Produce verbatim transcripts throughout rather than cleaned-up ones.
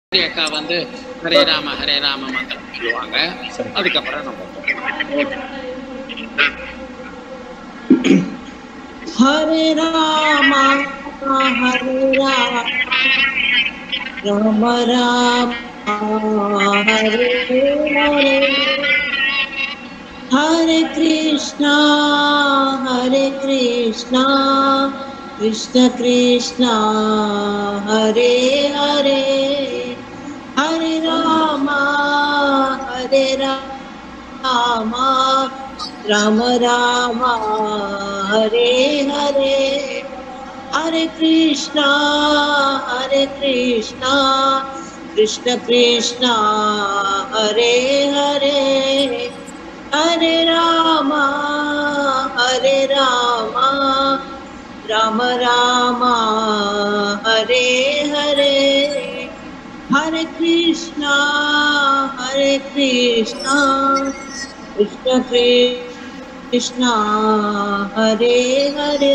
அக்கா வந்து ஹரே ராம ஹரே ராம மந்திரம் சொல்லுவாங்க. அதுக்கப்புறம் நம்ம ஹரே ராம ஹரே ராம ராம ராம ஹரே ஹரே ஹரே கிருஷ்ணா ஹரே கிருஷ்ணா கிருஷ்ண கிருஷ்ணா ஹரே ஹரே ஹரே ராம ஹரே ராம ராம ராம ஹரே ஹரே ஹரே கிருஷ்ணா ஹரே கிருஷ்ணா கிருஷ்ண கிருஷ்ணா ஹரே ஹரே ஹரே ராம ஹரே ராம ராம ராம ஹரே ஹரே ஹரே கிருஷ்ணா ஹரே கிருஷ்ணா கிருஷ்ண கிருஷ்ணா ஹரே ஹரே.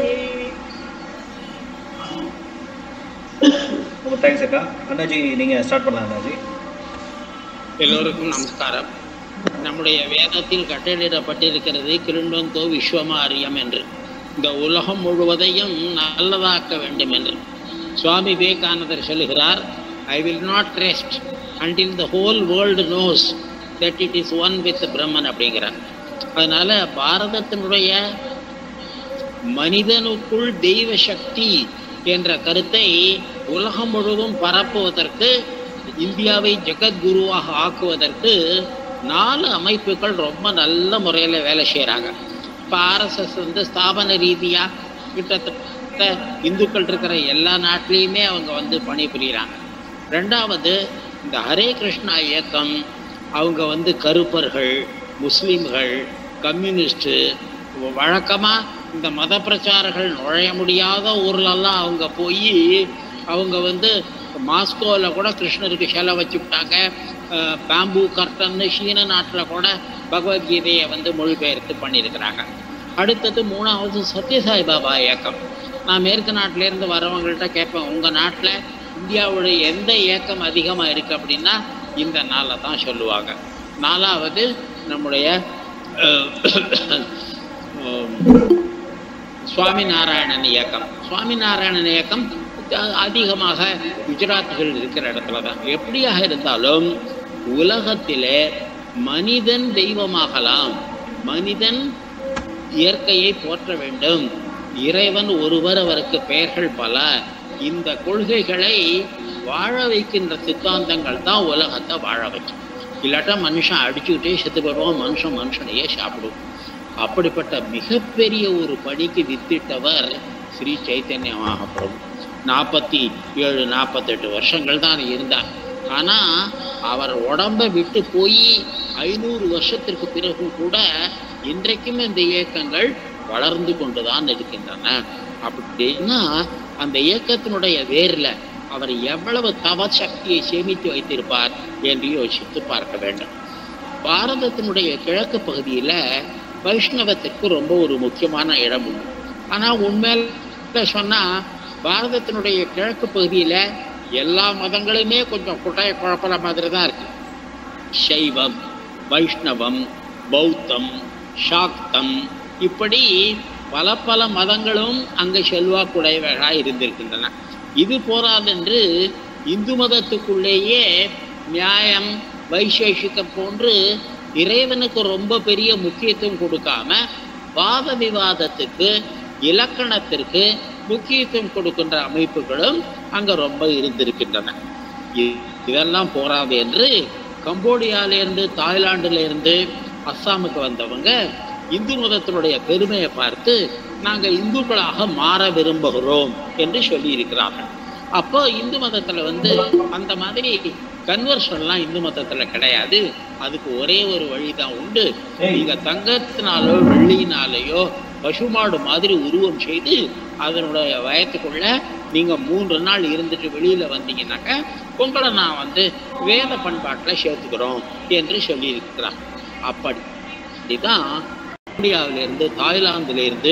தேங்க்ஸ் அக்கா. அண்ணாஜி நீங்கள் ஸ்டார்ட் பண்ணலாம். அண்ணாஜி, எல்லோருக்கும் நமஸ்காரம். நம்முடைய வேதத்தில் கட்டளையிடப்பட்டிருக்கிறது கிருண்வந்தோ விஸ்வமாரியம் என்று, இந்த உலகம் முழுவதையும் நல்லதாக்க வேண்டும் என்று. சுவாமி விவேகானந்தர் சொல்லுகிறார், I will not rest until the whole world knows that it is one with Brahman அப்படிங்கிறார். அதனால பாரதத்தினுடைய மனிதனுக்குள் தெய்வ சக்தி என்ற கருத்தை உலகம் முழுவதும் பரப்புவதற்கு, இந்தியாவை ஜெகத்குருவாக ஆக்குவதற்கு நாலு அமைப்புகள் ரொம்ப நல்ல முறையில் வேலை செய்கிறாங்க. இப்போ ஆர்எஸ்எஸ் வந்து ஸ்தாபன ரீதியாக கிட்டத்தட்ட இந்துக்கள் இருக்கிற எல்லா நாட்டிலையுமே அவங்க வந்து பணிபுரிகிறாங்க. ரெண்டாவது, இந்த ஹரே கிருஷ்ணா இயக்கம் அவங்க வந்து கருப்பர்கள், முஸ்லீம்கள், கம்யூனிஸ்ட்டு, வழக்கமாக இந்த மத பிரச்சாரர்கள் நுழைய முடியாத ஊர்லெல்லாம் அவங்க போய் அவங்க வந்து மாஸ்கோவில் கூட கிருஷ்ணருக்கு சிலை வச்சுவிட்டாங்க. பேம்பூ கர்டன்னு சீன நாட்டில் கூட பகவத்கீதையை வந்து மொழிபெயர்த்து பண்ணியிருக்கிறாங்க. அடுத்தது மூணாவது சத்யசாய் பாபா இயக்கம். நான் மேற்கு நாட்டிலேருந்து வரவங்கள்ட்ட கேட்பேன், உங்கள் நாட்டில் இந்தியாவுடைய எந்த இயக்கம் அதிகமாக இருக்குது அப்படின்னா இந்த நாளை தான் சொல்லுவாங்க. நாலாவது நம்முடைய சுவாமி நாராயணன் இயக்கம். சுவாமி நாராயணன் இயக்கம் அதிகமாக குஜராத்திகள் இருக்கிற இடத்துல தான். எப்படியாக இருந்தாலும் உலகத்திலே மனிதன் தெய்வமாகலாம், மனிதன் இயற்கையை போற்ற வேண்டும், இறைவன் ஒருவர், அவருக்கு பெயர்கள் பல, இந்த கொள்கைகளை வாழ வைக்கின்ற சித்தாந்தங்கள் தான் உலகத்தை வாழ வைக்கும். இல்லாட்டா மனுஷன் அடிச்சுக்கிட்டே செத்து போடுவான், மனுஷன் மனுஷனையே சாப்பிடுவோம். அப்படிப்பட்ட மிகப்பெரிய ஒரு பணிக்கு வித்திட்டவர் ஸ்ரீ சைத்தன்ய மகாபிரபு. நாற்பத்தி ஏழு நாற்பத்தெட்டு வருஷங்கள் தான் இருந்தார். ஆனால் அவர் உடம்பை விட்டு போய் ஐநூறு வருஷத்திற்கு பிறகு கூட இன்றைக்கும் இந்த இயக்கங்கள் வளர்ந்து கொண்டு தான் இருக்கின்றன. அப்படின்னா அந்த இயக்கத்தினுடைய வேரில் அவர் எவ்வளவு தவ சக்தியை சேமித்து வைத்திருப்பார் என்று யோசித்து பார்க்க வேண்டும். பாரதத்தினுடைய கிழக்கு பகுதியில் வைஷ்ணவத்திற்கு ரொம்ப ஒரு முக்கியமான இடம் உண்டு. ஆனால் உண்மையில சொன்னால் பாரதத்தினுடைய கிழக்கு பகுதியில் எல்லா மதங்களுமே கொஞ்சம் குட்டைய குழப்பற மாதிரி தான் இருக்கு. சைவம், வைஷ்ணவம், பௌத்தம், சாக்தம், இப்படி பல பல மதங்களும் அங்கே செல்வாக்குடையவர்களாக இருந்திருக்கின்றன. இது போராதென்று இந்து மதத்துக்குள்ளேயே நியாயம், வைசேஷிகம் போன்று இறைவனுக்கு ரொம்ப பெரிய முக்கியத்துவம் கொடுக்காம வாத விவாதத்துக்கு, இலக்கணத்திற்கு முக்கியத்துவம் கொடுக்கின்ற அமைப்புகளும் அங்கே ரொம்ப இருந்திருக்கின்றன. இதெல்லாம் போராது என்று கம்போடியாவிலேருந்து, தாய்லாண்டிலேருந்து, அஸ்ஸாமுக்கு வந்தவங்க இந்து மதத்தினுடைய பெருமையை பார்த்து நாங்கள் இந்துக்களாக மாற விரும்புகிறோம் என்று சொல்லியிருக்கிறார்கள். அப்போ இந்து மதத்தில் வந்து அந்த மாதிரி கன்வர்ஷன்லாம் இந்து மதத்தில் கிடையாது. அதுக்கு ஒரே ஒரு வழி தான் உண்டு. நீங்கள் தங்கத்தினாலோ வெள்ளியினாலேயோ பசுமாடு மாதிரி உருவம் செய்து அதனுடைய வயத்துக்குள்ள நீங்கள் மூன்று நாள் இருந்துட்டு வெளியில் வந்தீங்கன்னாக்க உங்களை நான் வந்து வேத பண்பாட்டில் சேர்த்துக்கிறோம் என்று சொல்லியிருக்கிறான். அப்படி தான் இந்தியாவிலேருந்து, தாய்லாந்திலேருந்து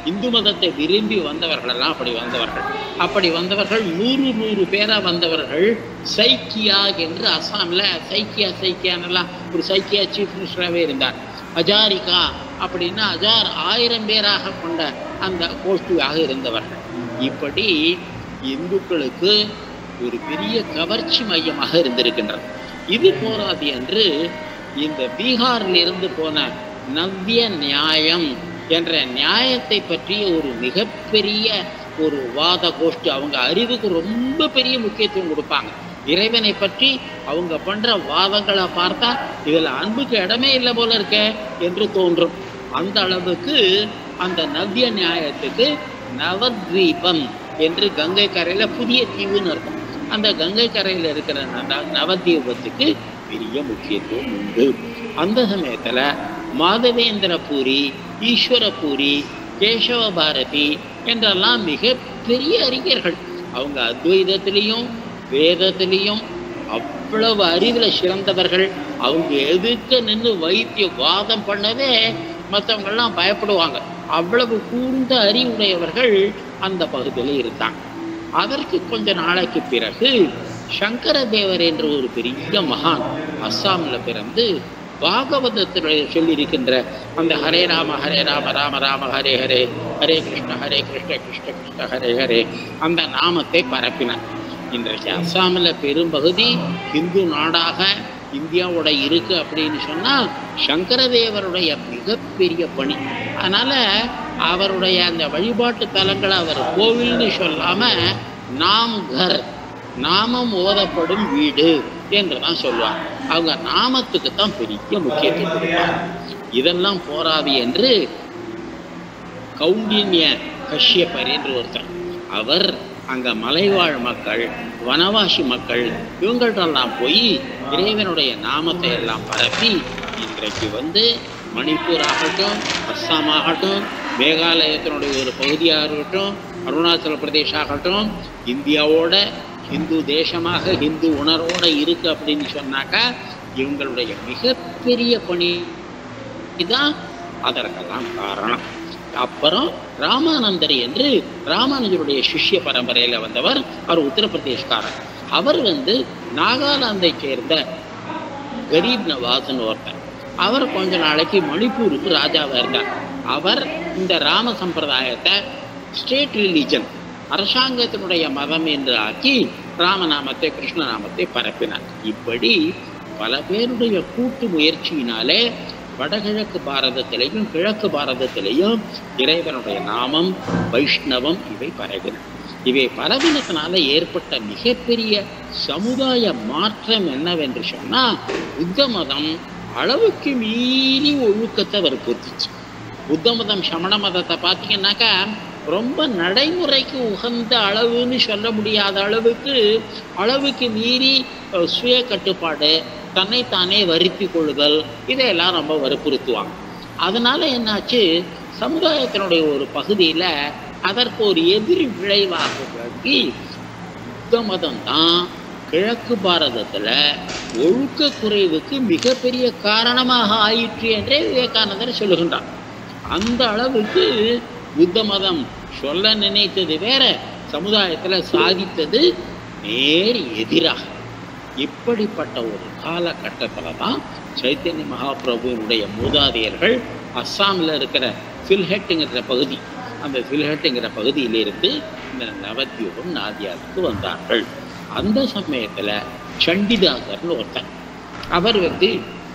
இந்து மதத்தை விரும்பி வந்தவர்கள் எல்லாம் அப்படி வந்தவர்கள். அப்படி வந்தவர்கள் நூறு நூறு பேரா வந்தவர்கள் சைக்கியா என்று அஸ்ஸாமில் சைக்கியா சைக்கியானெல்லாம் ஒரு சைக்கியா சீஃப் மினிஸ்டராகவே இருந்தார். அஜாரிகா அப்படின்னா அஜார் ஆயிரம் பேராக கொண்ட அந்த கோஷ்டியாக இருந்தவர்கள். இப்படி இந்துக்களுக்கு ஒரு பெரிய கவர்ச்சி மையமாக இருந்திருக்கின்றது. இது போராது என்று இந்த பீகாரில் இருந்து போன நவ்ய நியாயம் என்ற நியாயத்தை பற்றிய ஒரு மிகப்பெரிய ஒரு வாத கோஷ்டி. அவங்க அறிவுக்கு ரொம்ப பெரிய முக்கியத்துவம் கொடுப்பாங்க. இறைவனை பற்றி அவங்க பண்ற வாதங்களை பார்த்தா இதுல அன்புக்கு இடமே இல்லை போல இருக்க என்று தோன்றும். அந்த அளவுக்கு அந்த நவ்ய நியாயத்துக்கு நவத்வீபம் என்று கங்கை கரையில புதிய தீவுன்னு இருக்கும். அந்த கங்கை கரையில இருக்கிற நவத்வீபத்துக்கு பெரிய முக்கியத்துவம் உண்டு. அந்த சமயத்துல மாதவேந்திர பூரி, ஈஸ்வர பூரி, கேசவ பாரதி என்றெல்லாம் மிகப்பெரிய அறிஞர்கள். அவங்க அத்வைதத்திலையும் வேதத்திலையும் அவ்வளவு அறிவில் சிறந்தவர்கள். அவங்க எதுக்க நின்று வைத்திய வாதம் பண்ணவே மற்றவங்கள்லாம் பயப்படுவாங்க. அவ்வளவு கூர்ந்த அறிவுடையவர்கள் அந்த பகுதியில் இருந்தாங்க. அதற்கு கொஞ்ச நாளைக்கு பிறகு சங்கர தேவர் என்ற ஒரு பெரிய மகான் அஸ்ஸாமில் பிறந்து பாகவதத்தில் சொல்லியிருக்கின்ற அந்த ஹரே ராம ஹரே ராம ராம ராம ஹரே ஹரே ஹரே கிருஷ்ண ஹரே கிருஷ்ண கிருஷ்ண கிருஷ்ண ஹரே ஹரே அந்த நாமத்தை பரப்பினார். இன்றைக்கு அஸ்ஸாமில் பெரும்பகுதி இந்து நாடாக இந்தியாவோட இருக்கு அப்படின்னு சொன்னால் சங்கரதேவருடைய மிகப்பெரிய பணி. அதனால அவருடைய அந்த வழிபாட்டு தலங்களை அவர் கோவில்னு சொல்லாம நாம் கர், நாமம் ஓதப்படும் வீடு என்று தான் சொல்லுவாங்க. அவங்க நாமத்துக்கு தான் பெரிய முக்கியத்துவம் கொடுப்பாங்க. இதெல்லாம் போராது என்று கௌண்டின்ய கஷ்யப்பர் என்று ஒருத்தர், அவர் அங்க மலைவாழ் மக்கள், வனவாசி மக்கள் இவங்கள்ட்டெல்லாம் போய் இறைவனுடைய நாமத்தை எல்லாம் பரப்பி இன்றைக்கு வந்து மணிப்பூர் ஆகட்டும், அஸ்ஸாம் ஆகட்டும், மேகாலயத்தினுடைய ஒரு பகுதியாக இருக்கட்டும், அருணாச்சல பிரதேஷ் ஆகட்டும், இந்தியாவோட ஹிந்து தேசமாக ஹிந்து உணர்வோட இருக்கு அப்படின்னு சொன்னாக்கா இவங்களுடைய மிகப்பெரிய பணி தான் அதற்கெல்லாம் காரணம். அப்புறம் ராமானந்தர் என்று ராமானுஜருடைய சிஷ்ய பரம்பரையில் வந்தவர். அவர் உத்தரப்பிரதேஷ்காரர். அவர் வந்து நாகாலாந்தை சேர்ந்த கரீப் நவாஸ்ன்னு ஒருத்தர். அவர் கொஞ்ச நாளைக்கு மணிப்பூருக்கு ராஜாவாக இருந்தார். அவர் இந்த ராம சம்பிரதாயத்தை ஸ்டேட் ரிலீஜன், அரசாங்கத்தினுடைய மதம் என்று ஆக்கி ராமநாமத்தை கிருஷ்ணநாமத்தை பரப்பினார். இப்படி பல பேருடைய கூட்டு முயற்சியினாலே வடகிழக்கு பாரதத்திலையும் கிழக்கு பாரதத்திலையும் இறைவனுடைய நாமம், வைஷ்ணவம் இவை பரவின. இவை பரவினத்தினால ஏற்பட்ட மிகப்பெரிய சமுதாய மாற்றம் என்னவென்று சொன்னால், புத்த மதம் அளவுக்கு மீறி ஒழுக்கத்தை வற்புறுத்துச்சு. புத்த மதம் சமண மதத்தை பார்த்தீங்கன்னாக்கா ரொம்ப நடைமுறைக்கு உகந்த அளவுன்னு சொல்ல முடியாத அளவுக்கு அளவுக்கு மீறி சுய கட்டுப்பாடு, தன்னைத்தானே வருத்தி கொள்ளுதல், இதையெல்லாம் ரொம்ப வற்புறுத்துவாங்க. அதனால என்னாச்சு, சமுதாயத்தினுடைய ஒரு பகுதியில் அதற்கு ஒரு எதிர் விளைவாக வழங்கி புத்த மதம் தான் கிழக்கு பாரதத்தில் ஒழுக்க குறைவுக்கு மிகப்பெரிய காரணமாக ஆயிற்று என்றே விவேகானந்தர் சொல்லுகின்றார். அந்த அளவுக்கு புத்த மதம் சொல்ல நினைத்தது வேற, சமுதாயத்தில் சாதித்தது நேர் எதிராக. இப்படிப்பட்ட ஒரு காலகட்டத்தில் தான் சைத்தன்ய மகாபிரபுவினுடைய மூதாதையர்கள் அஸ்ஸாமில் இருக்கிற சில்ஹெட்டுங்கிற பகுதி, அந்த சில்ஹெட்டுங்கிற பகுதியிலிருந்து இந்த நவத்வீபம் நாதியாவுக்கு வந்தார்கள். அந்த சமயத்தில் சண்டிதாசர்னு ஒருத்தர், அவர் வந்து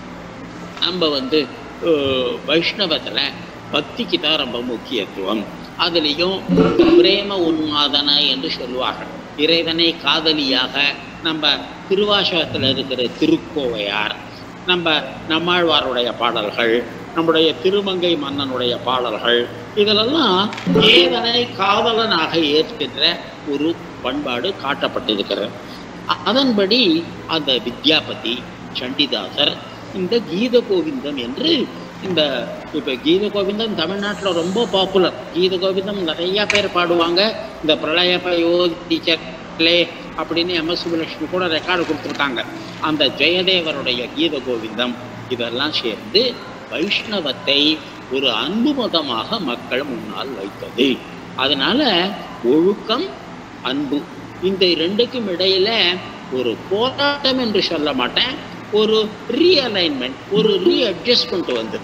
நம்ம வந்து வைஷ்ணவத்தில் பக்திக்கு தான் ரொம்ப முக்கியத்துவம், அதுலேயும் பிரேம உன்மாதன என்று சொல்லுவார்கள். இறைவனை காதலியாக நம்ம திருவாசகத்தில் இருக்கிற திருக்கோவையார், நம்ம நம்மாழ்வாருடைய பாடல்கள், நம்முடைய திருமங்கை மன்னனுடைய பாடல்கள், இதிலெல்லாம் இறைவனை காதலனாக ஏற்கின்ற ஒரு பண்பாடு காட்டப்பட்டிருக்கிறது. அதன்படி அந்த வித்யாபதி சண்டிதாசர் இந்த கீத கோவிந்தம் என்று, இந்த இப்போ கீத கோவிந்தம் தமிழ்நாட்டில் ரொம்ப பாப்புலர். கீத கோவிந்தம் நிறைய பேர் பாடுவாங்க. இந்த பிரளய பயோதிச்சலே அப்படின்னு எம் எஸ் சுப்புலட்சுமி கூட ரெக்கார்டு கொடுத்துருக்காங்க. அந்த ஜெயதேவருடைய கீத கோவிந்தம் இதெல்லாம் சேர்ந்து வைஷ்ணவத்தை ஒரு அன்பு மதமாக மக்கள் முன்னால் வைத்தது. அதனால ஒழுக்கம், அன்பு, இந்த இரண்டுக்கும் இடையில ஒரு போராட்டம் என்று சொல்ல மாட்டேன், ஒரு ரீஅலைன்மெண்ட், ஒரு ரீஅட்ஜஸ்ட்மெண்ட் வந்து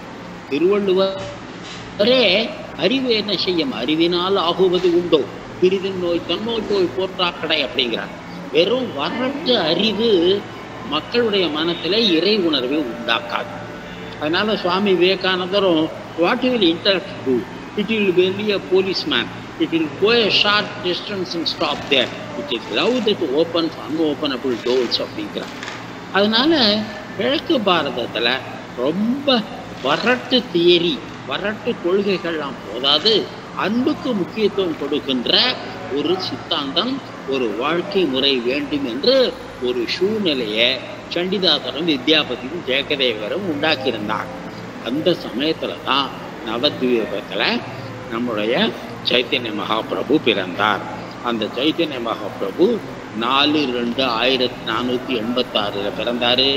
திருவள்ளுவரே அறிவு என்ன செய்யும், அறிவினால் ஆகுவது உண்டோ, பிரிதின் நோய் தன்னோய் போய் போற்றாக்கடை அப்படிங்கிறார். வெறும் வரட்டு அறிவு மக்களுடைய மனத்துல இறை உணர்வை உண்டாக்காது. அதனால சுவாமி விவேகானந்தரும் what will intellect do, it will be a policeman, it will go a short distance and stop there, it is love that opens unopenable doors அப்படிங்கிறார். அதனால கிழக்கு பாரதத்துல ரொம்ப வரட்டு தியரி, வரட்டு கொள்கைகள்லாம் போதாது, அன்புக்கு முக்கியத்துவம் கொடுக்கின்ற ஒரு சித்தாந்தம், ஒரு வாழ்க்கை முறை வேண்டும் என்று ஒரு சூழ்நிலையை சண்டிதாசரும் வித்யாபதியும் ஜெயகதேவரும் உண்டாக்கியிருந்தார். அந்த சமயத்துல தான் நவத்வீபத்துல நம்முடைய சைத்தன்ய மகாபிரபு பிறந்தார். அந்த சைத்தன்ய மகாபிரபு நாலு ரெண்டு ஆயிரத்தி நானூத்தி எண்பத்தி ஆறுல பிறந்தாரு.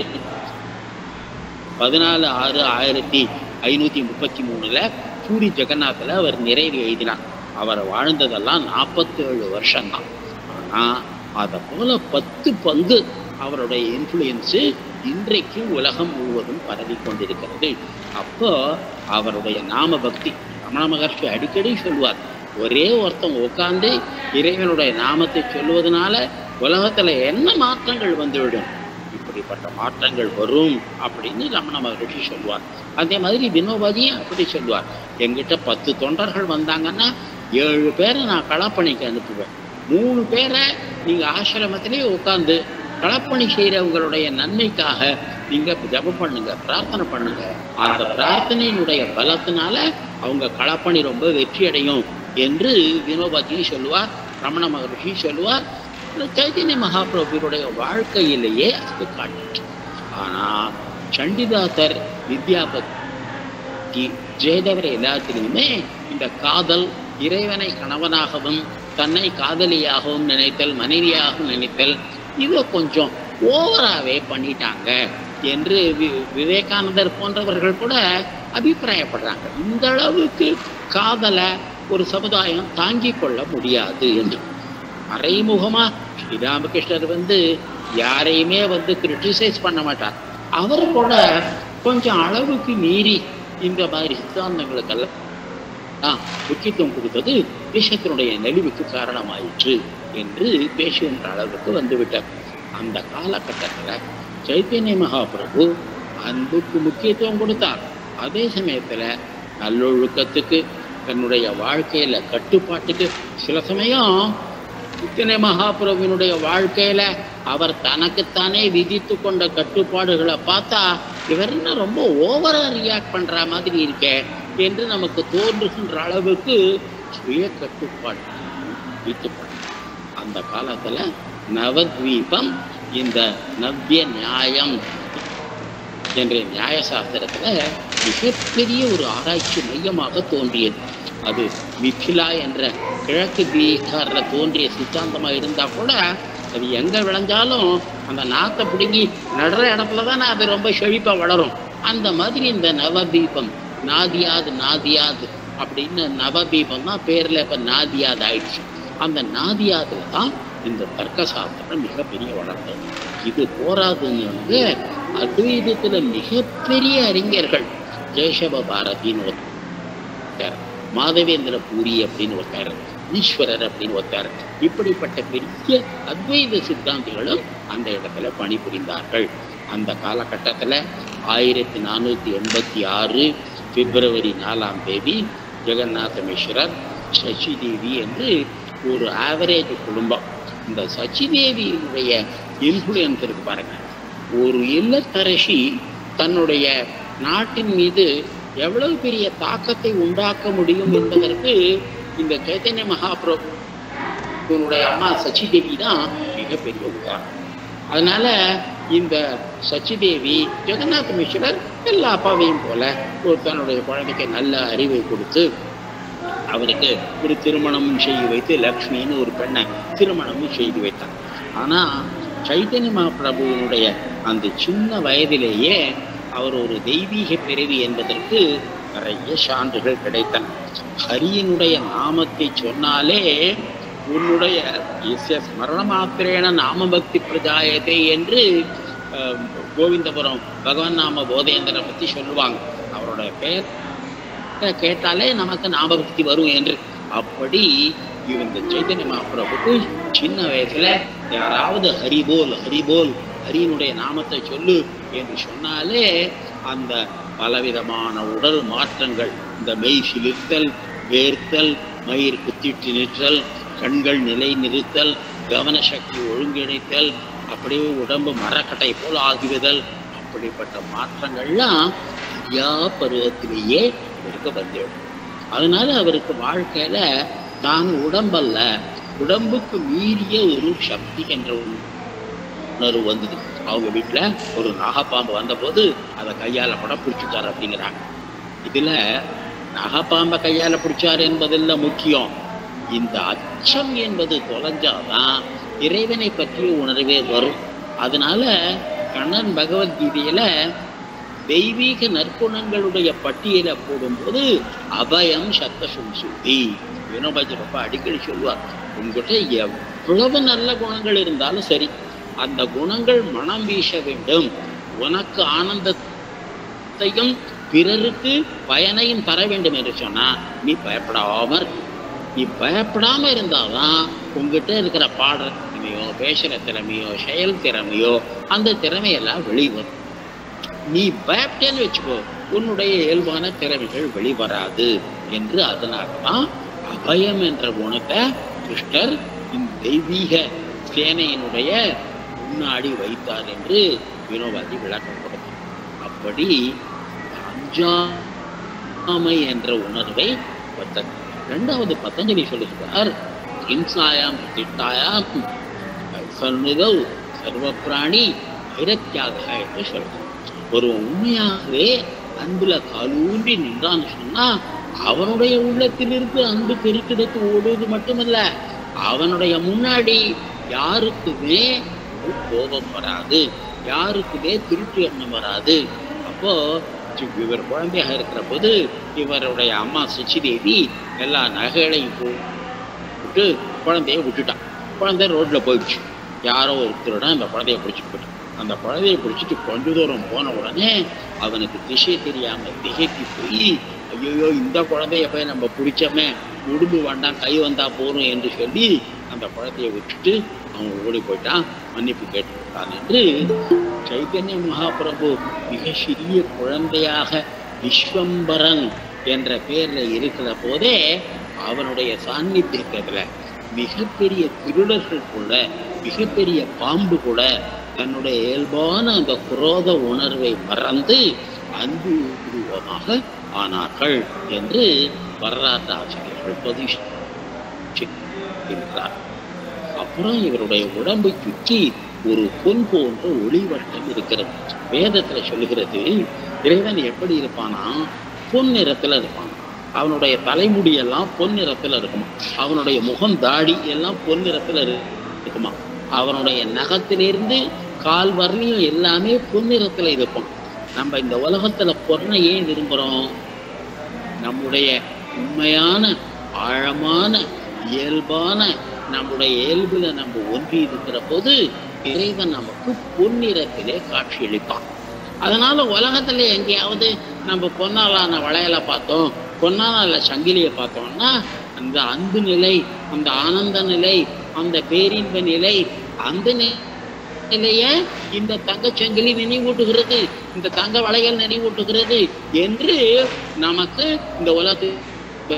பதினாலு ஆறு ஆயிரத்தி ஐநூத்தி முப்பத்தி மூணுல பூரி ஜெகநாத்ல அவர் நிறைவு எழுதினார். அவர் வாழ்ந்ததெல்லாம் நாற்பத்தி ஏழு வருஷம்தான். ஆனா அதை போல பத்து பங்கு அவருடைய இன்ஃப்ளூயன்ஸு இன்றைக்கு உலகம் முழுவதும் பரவி கொண்டிருக்கிறது. அப்போ அவருடைய நாம பக்தி, ரமண மகர்ஷி அடிக்கடி சொல்லுவார், ஒரே ஒருத்தன் உட்கார்ந்து இறைவனுடைய நாமத்தை சொல்லுவதனால உலகத்துல என்ன மாற்றங்கள் வந்துவிடும், இப்படிப்பட்ட மாற்றங்கள் வரும் அப்படின்னு ரமண மகர்ஷி சொல்லுவார். அதே மாதிரி வினோபாதியும் அப்படி சொல்லுவார். எங்கிட்ட பத்து தொண்டர்கள் வந்தாங்கன்னா ஏழு பேரை நான் களப்பணிக்கு அனுப்புவேன், மூணு பேரை நீங்க ஆசிரமத்திலே உட்கார்ந்து களப்பணி செய்யறவங்களுடைய நன்மைக்காக நீங்க ஜபம் பண்ணுங்க, பிரார்த்தனை பண்ணுங்க. அந்த பிரார்த்தனையினுடைய பலத்தினால அவங்க களப்பணி ரொம்ப வெற்றி அடையும் என்று வினோபாதியும் சொல்லுவார், ரமண மகர்ஷி சொல்லுவார். சைத்தன்ய மகாபிரபுடைய வாழ்க்கையிலேயே அது காட்டிட்டு. ஆனா சண்டிதாசர், வித்யாபதி, ஜெயதேவர் எல்லாத்திலையுமே இந்த காதல், இறைவனை கணவனாகவும் தன்னை காதலியாகவும் நினைத்தல், மனைவியாகவும் நினைத்தல், இதை கொஞ்சம் ஓவராகவே பண்ணிட்டாங்க என்று வி விவேகானந்தர் போன்றவர்கள் கூட அபிப்பிராயப்படுறாங்க. இந்த அளவுக்கு காதலை ஒரு சமுதாயம் தாங்கிக் கொள்ள முடியாது என்று. மறைமுகமா ஸ்ரீராமகிருஷ்ணர் வந்து யாரையுமே வந்து கிரிட்டிசைஸ் பண்ண மாட்டார். அவர் கூட கொஞ்சம் அளவுக்கு மீறி இந்த மாதிரி சித்தாந்தங்களுக்கெல்லாம் முக்கியத்துவம் கொடுத்தது தேசத்தினுடைய நெளிவுக்கு காரணமாயிற்று என்று பேசுகின்ற அளவுக்கு வந்துவிட்டார். அந்த காலகட்டத்தில் சைத்தன்ய மகாபிரபு அன்புக்கு முக்கியத்துவம் கொடுத்தார். அதே சமயத்தில் நல்லொழுக்கத்துக்கு, தன்னுடைய வாழ்க்கையில கட்டுப்பாட்டுக்கு, சில சமயம் சைத்தன்ய மகாபிரபுவினுடைய வாழ்க்கையில அவர் தனக்குத்தானே விதித்து கொண்ட கட்டுப்பாடுகளை பார்த்தா இவர் என்ன ரொம்ப ஓவரா ரியாக்ட் பண்ற மாதிரி இருக்க என்று நமக்கு தோன்றுகின்ற அளவுக்கு சுய கட்டுப்பாடு விதிக்கப்படும். அந்த காலத்துல நவத்வீபம் இந்த நவ்ய நியாயம் என்ற நியாய சாஸ்திரத்துல மிகப்பெரிய ஒரு ஆராய்ச்சி மையமாக தோன்றியது. அது மிथिला என்ற கிழக்கு பீகார்ல தோன்றிய சித்தாந்தமா இருந்தா கூட அது எங்க விளைஞ்சாலும் அந்த நாத்தை பிடுங்கி நடுற இடத்துல தானே அது ரொம்ப செழிப்பா வளரும். அந்த மாதிரி இந்த நவதீபம், நாதியாது நாதியாது அப்படின்னு நவதீபம் தான் பேர்ல இப்ப நாதியாது ஆயிடுச்சு. அந்த நாதியாதுல தான் இந்த தர்க்க சாஸ்திரம் மிகப்பெரிய வளர்ந்தது. இது போராதுன்னு வந்து அத்வைதத்துல மிகப்பெரிய அறிஞர்கள், கேசவ பாரதின்னு ஒருத்தர், மாதவேந்திர பூரி அப்படின்னு ஒருத்தர், ஈஸ்வரர் அப்படின்னு ஒருத்தர், இப்படிப்பட்ட பெரிய அத்வைத சித்தாந்திகளும் அந்த இடத்துல பணிபுரிந்தார்கள். அந்த காலகட்டத்தில் ஆயிரத்தி நானூற்றி எண்பத்தி ஆறு பிப்ரவரி நாலாம் தேதி ஜெகநாத மிஸ்ரர், சச்சிதேவி என்று ஒரு ஆவரேஜ் குடும்பம். இந்த சச்சிதேவியினுடைய இன்ஃப்ளூயன்ஸ் இருக்கு பாருங்க. ஒரு இல்லத்தரசி தன்னுடைய நாட்டின் மீது எவ்வளவு பெரிய தாக்கத்தை உண்டாக்க முடியும் என்பதற்கு இந்த சைத்தன்ய மகாபிரபுனுடைய அம்மா சச்சிதேவி தான் மிகப்பெரிய உதாரணம். அதனால இந்த சச்சிதேவி ஜெகநாத மிஸ்ரர் எல்லா அப்பாவையும் போல ஒரு தன்னுடைய குழந்தைக்கு நல்ல அறிவை கொடுத்து அவருக்கு ஒரு திருமணமும் செய்து வைத்து லக்ஷ்மின்னு ஒரு பெண்ணை திருமணமும் செய்து வைத்தார். ஆனா சைத்தன்ய மகாபிரபுவினுடைய அந்த சின்ன வயதிலேயே அவர் ஒரு தெய்வீக பிறவி என்பதற்கு நிறைய சான்றுகள் கிடைத்தன. ஹரியினுடைய நாமத்தை சொன்னாலே உன்னுடைய ஸ்மரண மாத்திரேன நாம பக்தி பிரஜாயத்தை என்று கோவிந்தபுரம் பகவன் நாம போதேந்திரனை பற்றி சொல்லுவாங்க. அவரோட பெயர் கேட்டாலே நமக்கு நாம பக்தி வரும் என்று. அப்படி இந்த சைத்தன்ய மகாபிரபுக்கு சின்ன வயசுல யாராவது ஹரிபோல் ஹரிபோல் ஹரியினுடைய நாமத்தை சொல்லு என்று சொன்னாலே அந்த பலவிதமான உடல் மாற்றங்கள், இந்த மெய் சிலிர்த்தல், வேர்த்தல், மயிர் குத்திட்டு நிற்றல், கண்கள் நிலை நிறுத்தல், கவன சக்தி ஒருங்கிணைத்தல், அப்படியே உடம்பு மரக்கட்டை போல் ஆகிவிதல், அப்படிப்பட்ட மாற்றங்கள்லாம் ஐயா பருவத்திலேயே இருக்க வந்துவிடும். அதனால அவருக்கு வாழ்க்கையில தான் உடம்பல்ல, உடம்புக்கு மீறிய ஒரு சக்தி என்ற உணர்வு வந்தது. அவங்க வீட்டுல ஒரு நாகப்பாம்பு வந்த போது அதை கையால கூட பிடிச்சிட்டாரு அப்படிங்கிறாங்க. இதுல நாகப்பாம்பை கையால பிடிச்சாரு என்பதில்ல முக்கியம். இந்த அச்சம் என்பது தொலைஞ்சாதான் இறைவனை பற்றிய உணர்வே வரும். அதனால கண்ணன் பகவத்கீதையில தெய்வீக நற்குணங்களுடைய பட்டியலை போடும்போது அபயம் சத்த சும்சுதி வினோபாஜி ரொம்ப அடிக்கடி சொல்லுவார், உங்ககிட்ட எவ்வளவு நல்ல குணங்கள் இருந்தாலும் சரி, அந்த குணங்கள் மனம் வீச வேண்டும், உனக்கு ஆனந்தத்தையும் பிறருக்கு பயனையும் தர வேண்டும் என்று சொன்னா நீ பயப்படாம நீ பயப்படாம இருந்தாதான் உங்ககிட்ட இருக்கிற பாடுற திறமையோ, பேசுற திறமையோ, செயல் திறமையோ, அந்த திறமையெல்லாம் வெளிவரும். நீ பயப்பட்டேன்னு வச்சுக்கோ, உன்னுடைய இயல்பான திறமைகள் வெளிவராது என்று. அதனால்தான் அபயம் என்ற குணத்தை கிருஷ்ணர் இந்த தெய்வீக சேனையினுடைய முன்னாடி வைத்தார் என்று வினோபாதி விளக்கம் கொடுத்தார். அப்படி அஞ்சாமை என்ற உணர்வை பத்தது. இரண்டாவது பதஞ்சலி சொல்லுகிறார், ஹிம்சாயாம் திட்டாயாம் சர்வதௌ சர்வ பிராணி வைரத்தியாக என்று சொல்றார். ஒரு உண்மையாகவே அன்புல காலூன்றி நின்றான்னு சொன்னா அவனுடைய உள்ளத்திலிருந்து அன்பு பெருக்கெடுத்து ஓடுவது மட்டுமல்ல, அவனுடைய முன்னாடி யாருக்குமே கோபம் வராது, யாருக்குமே திருட்டு எண்ணம் வராது. அப்போ இவர் குழந்தையாக இருக்கிற போது இவருடைய அம்மா சச்சிதேவி எல்லா நகைகளையும் போட்டு குழந்தைய விட்டுட்டான். குழந்தை ரோட்ல போயிடுச்சு. யாரோ ஒருத்தருடன் அந்த குழந்தைய பிடிச்சிட்டு போயிட்டான். அந்த குழந்தைய பிடிச்சிட்டு கொஞ்ச தூரம் போன உடனே அவனுக்கு திசை தெரியாம திகைக்கு போய், ஐயோ இந்த குழந்தைய போய் நம்ம பிடிச்சோமே, உடும்பு வேண்டாம் கை வந்தா போறோம் என்று சொல்லி அந்த குழந்தைய விட்டுட்டு அவன் ஓடி போயிட்டான், மன்னிப்பு கேட்டுவிட்டான் என்று சைத்தன்ய மகாபிரபு மிக சிறிய குழந்தையாக விஸ்வம்பரன் என்ற பேர்ல இருக்கிற போதே அவனுடைய சாநித்தியத்துல மிகப்பெரிய திருடர்கள் கூட, மிகப்பெரிய பாம்பு கூட தன்னுடைய இயல்பான அந்த குரோத உணர்வை மறந்து அன்பு உருவமாக ஆனார்கள் என்று வரலாற்று ஆசிரியர்கள் பதிவு இருக்கிறார். அப்புறம் இவருடைய உடம்பை சுற்றி ஒரு பொன் போன்ற ஒளிவட்டம் இருக்கிறது. வேதத்துல சொல்லுகிறது, இறைவன் எப்படி இருப்பானா, பொன் நிறத்துல இருப்பான். அவனுடைய தலைமுடியெல்லாம் பொன் நிறத்துல இருக்குமா, அவனுடைய முகம் தாடி எல்லாம் பொன் நிறத்துல இருக்குமா, அவனுடைய நகத்திலிருந்து கால் வரலையும் எல்லாமே பொன் நிறத்துல இருக்கும். நம்ம இந்த உலகத்துல பொண்ணை ஏன் விரும்புறோம்? நம்முடைய உண்மையான ஆழமான இயல்பான நம்முடைய இயல்புல நம்ம ஒன்றி இருக்கிற போது இறைவன் நமக்கு பொன்னிறத்திலே காட்சியளிப்பான். அதனால உலகத்துல எங்கேயாவது நம்ம பொன்னாலான வளையலை பார்த்தோம், பொன்னால சங்கிலியை பார்த்தோம்னா அந்த அன்பு நிலை, அந்த ஆனந்த நிலை, அந்த பேரின்ப நிலை, அந்த நிலைய இந்த தங்கச்சங்கிலி நினைவூட்டுகிறது, இந்த தங்க வளையல் நினைவூட்டுகிறது என்று நமக்கு இந்த உலகத்து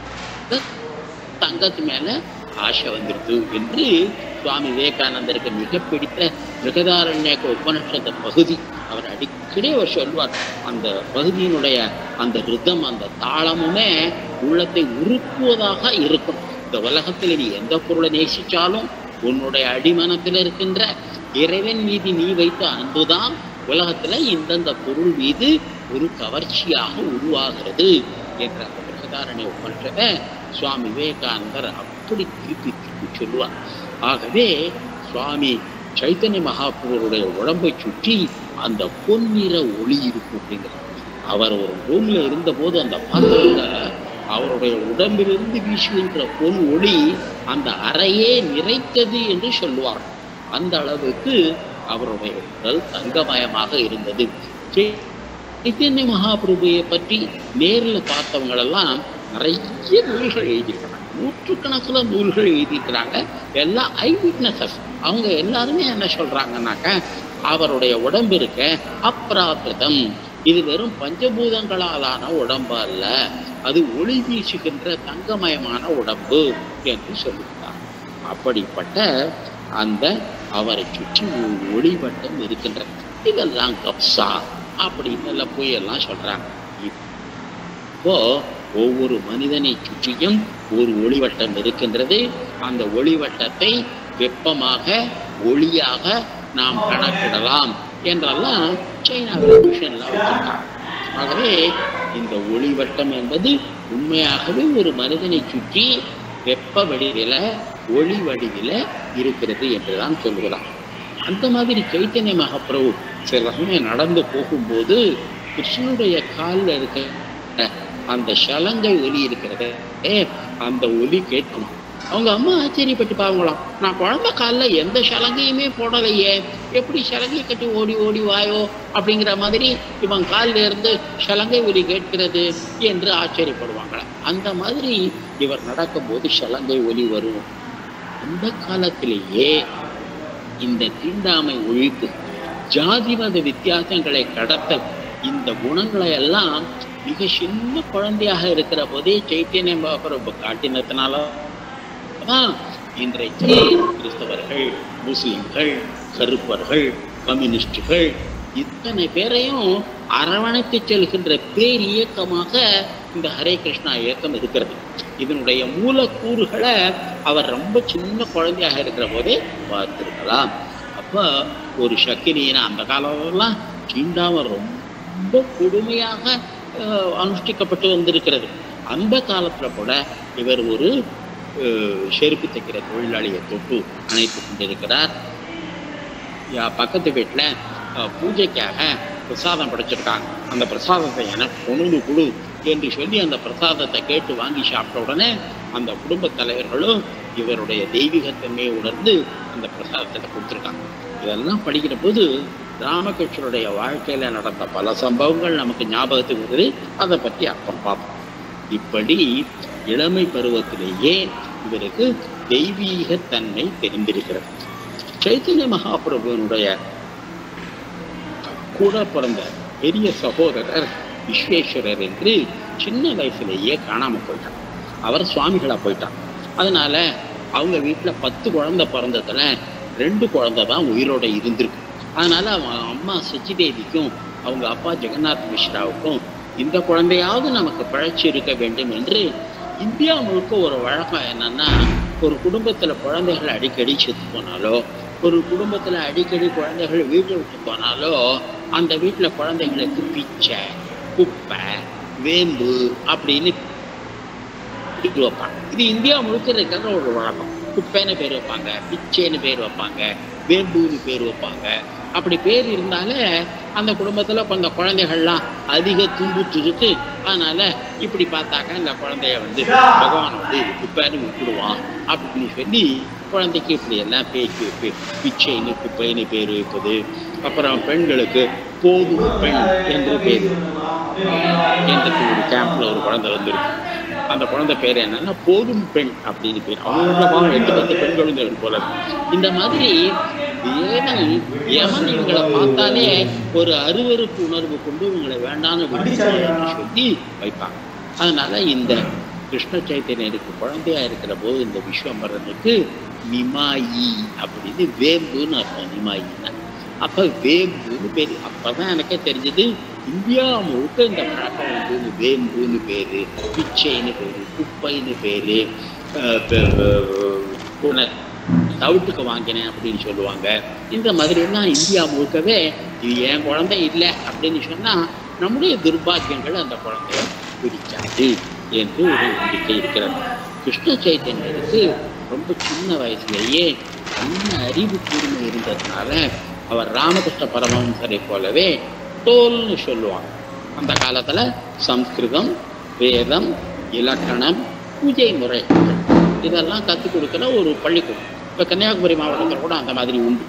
தங்கத்து மேல ஆசை வந்துருது என்று சுவாமி விவேகானந்தருக்கு மிக பிடித்த மிருகதாரண்யக்க உபனிஷத பகுதி அவர் அடிக்கடி அவர் சொல்வார். அந்த பகுதியினுடைய அந்த ரிதம், அந்த தாளமுமே உள்ளத்தை உருக்குவதாக இருக்கும். இந்த உலகத்தில் நீ எந்த பொருளை நேசிச்சாலும் உன்னுடைய அடிமனத்தில் இருக்கின்ற இறைவன் மீது நீ வைத்த அன்புதான் உலகத்துல இந்தந்த பொருள் மீது ஒரு கவர்ச்சியாக உருவாகிறது என்ற அந்த மிருகதாரண்ய உபனிஷத சுவாமி விவேகானந்தர் அப்படி திருப்பி திருப்பி சொல்லுவார். ஆகவே சுவாமி சைத்தன்ய மகாபுருடைய உடம்பை சுற்றி அந்த பொன்னிற ஒளி இருக்கும் அப்படிங்கிறார். அவர் ஒரு ரூம்ல இருந்த போது அந்த பாத்திரத்தை அவருடைய உடம்பிலிருந்து வீசுகின்ற பொன் ஒளி அந்த அறையே நிறைத்தது என்று சொல்லுவார். அந்த அளவுக்கு அவருடைய உடல் தங்கமயமாக இருந்தது. சைத்தன்ய மகாபிரபுவை பற்றி நேரில் பார்த்தவங்களெல்லாம் நிறைய நூல்கள் எழுதியிருக்கிறாங்க, நூற்றுக்கணக்கில் நூல்கள் எழுதியிருக்கிறாங்க. எல்லாம் ஐ விட்னஸஸ். அவங்க எல்லாருமே என்ன சொல்றாங்கன்னாக்க, அவருடைய உடம்பு இருக்க அப்ராகிருதம், இது வெறும் பஞ்சபூதங்களாலான உடம்பு அல்ல, அது ஒளி வீசுகின்ற தங்கமயமான உடம்பு என்று சொல்லுகிறார். அப்படிப்பட்ட அந்த அவரை சுற்றி ஒளிவட்டம் இருக்கின்ற இதெல்லாம் கப்சா அப்படின்னு எல்லாம் போய் எல்லாம் சொல்றாங்க. இப்போ ஒவ்வொரு மனிதனை சுற்றியும் ஒரு ஒளிவட்டம் இருக்கின்றது. அந்த ஒளிவட்டத்தை வெப்பமாக ஒளியாக நாம் கணக்கிடலாம் என்றெல்லாம் சைனாவில் மிஷன்லாம் வச்சிருக்காங்க. ஆகவே இந்த ஒளிவட்டம் என்பது உண்மையாகவே ஒரு மனிதனை சுற்றி வெப்ப வடிவில ஒளி வடிவில இருக்கிறது என்றுதான் சொல்கிறார். அந்த மாதிரி சைத்தன்ய மகாபிரபு சில சமயம் நடந்து போகும்போது கிருஷ்ணனுடைய காலில் இருக்கிற அந்த சலங்கை ஒலி இருக்கிறது, அந்த ஒலி கேட்கும். அவங்க அம்மா ஆச்சரியப்பட்டு பாவங்களாம், நான் குழந்தை காலில் எந்த சலங்கையுமே போடலையே, எப்படி சலங்கை கட்டி ஓடி ஓடி வாயோ அப்படிங்கிற மாதிரி இவன் காலில் இருந்து சலங்கை ஒலி கேட்கிறது என்று ஆச்சரியப்படுவாங்களாம். அந்த மாதிரி இவர் நடக்கும்போது சலங்கை ஒலி வரும். அந்த காலத்திலேயே இந்த தீண்டாமை ஒழிப்பு, ஜாதி மத வித்தியாசங்களை கடத்தல், இந்த குணங்களை எல்லாம் மிக சின்ன குழந்தையாக இருக்கிற போதே சைத்தன்ய மகாபிரபு காட்டினத்தினால தான் இன்றைக்கு கிறிஸ்தவர்கள், முஸ்லிம்கள், கருப்பர்கள், கம்யூனிஸ்டுகள் இத்தனை பேரையும் அரவணைத்து செல்கின்ற பேர் இயக்கமாக இந்த ஹரே கிருஷ்ணா இயக்கம் இருக்கிறது. இதனுடைய மூலக்கூறுகளை அவர் ரொம்ப சின்ன குழந்தையாக இருக்கிற போதே பார்த்திருக்கலாம். அப்போ ஒரு சக்கினியின அந்த காலம்லாம் தீண்டாமை ரொம்ப கொடுமையாக அனுஷ்டிக்கப்பட்டு வந்திருக்கிறது. அந்த காலத்தில் கூட இவர் ஒரு செருப்பு தைக்கிற தொழிலாளியை தொட்டு அணைத்து கொண்டிருக்கிறார். பக்கத்து வீட்டில் பூஜைக்காக பிரசாதம் படைச்சிருக்காங்க, அந்த பிரசாதத்தை எனக்கு கொண்டு கொடு என்று சொல்லி அந்த பிரசாதத்தை கேட்டு வாங்கி சாப்பிட்ட உடனே அந்த குடும்ப தலைவர்களும் இவருடைய தெய்வீகத்தன்மையை உணர்ந்து அந்த பிரசாதத்தை கொடுத்துருக்காங்க. இதெல்லாம் படிக்கிற போது ராமகிருஷ்ணருடைய வாழ்க்கையில நடந்த பல சம்பவங்கள் நமக்கு ஞாபகத்துக்கு வருது. அதை பற்றி அப்புறம் பார்ப்போம். இப்படி இளமை பருவத்திலேயே இவருக்கு தெய்வீகத்தன்மை தெரிந்திருக்கிறது. சைத்தன்ய மகாபிரபுனுடைய கூட பிறந்த பெரிய சகோதரர் விஸ்வேஸ்வரர் என்று சின்ன வயசுலேயே காணாமல் போயிட்டார். அவர் சுவாமிகளாக போயிட்டார். அதனால அவங்க வீட்டில் பத்து குழந்தை பிறந்ததுல ரெண்டு குழந்தை தான் உயிரோட இருந்திருக்கு. அதனால அவங்க அம்மா சச்சிதேவிக்கும் அவங்க அப்பா ஜெகநாத் மிஸ்ராவுக்கும் இந்த குழந்தையாவது நமக்கு பிழைச்சி இருக்க வேண்டும் என்று இந்தியா முழுக்க ஒரு வழக்கம் என்னன்னா, ஒரு குடும்பத்தில் குழந்தைகள் அடிக்கடி செத்து போனாலோ, ஒரு குடும்பத்தில் அடிக்கடி குழந்தைகள் வீட்டை விட்டு போனாலோ அந்த வீட்டில் குழந்தைங்களுக்கு பிச்சை, குப்பை, வேம்பு அப்படின்னு பேர் வைப்பாங்க. இது இந்தியா முழுக்க இருக்கிற ஒரு வழக்கம். குப்பைன்னு பேர் வைப்பாங்க, பிச்சைன்னு பேர் வைப்பாங்க, வேம்புன்னு பேர் வைப்பாங்க. அப்படி பேர் இருந்தாலே அந்த குடும்பத்தில் கொஞ்சம் குழந்தைகள்லாம் அதிக துன்புற்றுருக்கு. அதனால இப்படி பார்த்தாக்க இந்த குழந்தைய வந்து பகவான் வந்து குப்பைன்னு விட்டுடுவான் அப்படின்னு சொல்லி குழந்தைக்கு இப்படி எல்லாம் பேச்சு வைப்பு, பிச்சைன்னு குப்பைன்னு பேர் வைப்பது. அப்புறம் பெண்களுக்கு போதும் பெண் என்று பேர். எங்களுக்கு ஒரு கேம்ப்ல ஒரு குழந்தை வந்துருக்கு. அந்த குழந்தை பேர் என்னன்னா போதும் பெண் அப்படின்னு பேர். அவங்க எட்டு பத்து பெண் குழந்தைகள் போல. இந்த மாதிரி ஏதன் யமன் இவங்களை பார்த்தாலே ஒரு அருவருப்பு உணர்வு கொண்டு இவங்களை வேண்டான்னு விட்டு சொல்லி வைப்பாங்க. அதனால இந்த கிருஷ்ண சைத்தன்யருக்கு குழந்தையா இருக்கிற போது இந்த விஸ்வம்பரனுக்கு நிமாயி அப்படின்னு வேம்புன்னு அர்த்தம். நிமாயின்னா அப்ப வேம்புன்னு பேரு. அப்பதான் எனக்கே தெரிஞ்சது இந்தியா முழுக்க இந்த பழக்கம் வந்து வேம்புன்னு பேரு, பிச்சைன்னு பேரு, குப்பைன்னு பேரு, தவிட்டுக்கு வாங்கினேன் அப்படின்னு சொல்லுவாங்க. இந்த மாதிரிலாம் இந்தியா முழுக்கவே இது என் குழந்தை இல்லை அப்படின்னு சொன்னா நம்முடைய துர்பாக்கியங்கள் அந்த குழந்தைய பிடிக்காது என்று ஒரு நம்பிக்கை இருக்கிறது. கிருஷ்ண சைத்தன்யருக்கு ரொம்ப சின்ன வயசுலேயே நல்ல அறிவு கூர்மை இருந்ததுனால அவர் ராமகிருஷ்ண பரமஹம்சரை போலவே தோல்னு சொல்லுவாங்க. அந்த காலத்துல சம்ஸ்கிருதம், வேதம், இலக்கணம், பூஜை முறை இதெல்லாம் கற்றுக் கொடுக்குற ஒரு பள்ளிக்கூடம். இப்போ கன்னியாகுமரி மாவட்டத்தில் கூட அந்த மாதிரி உண்டு.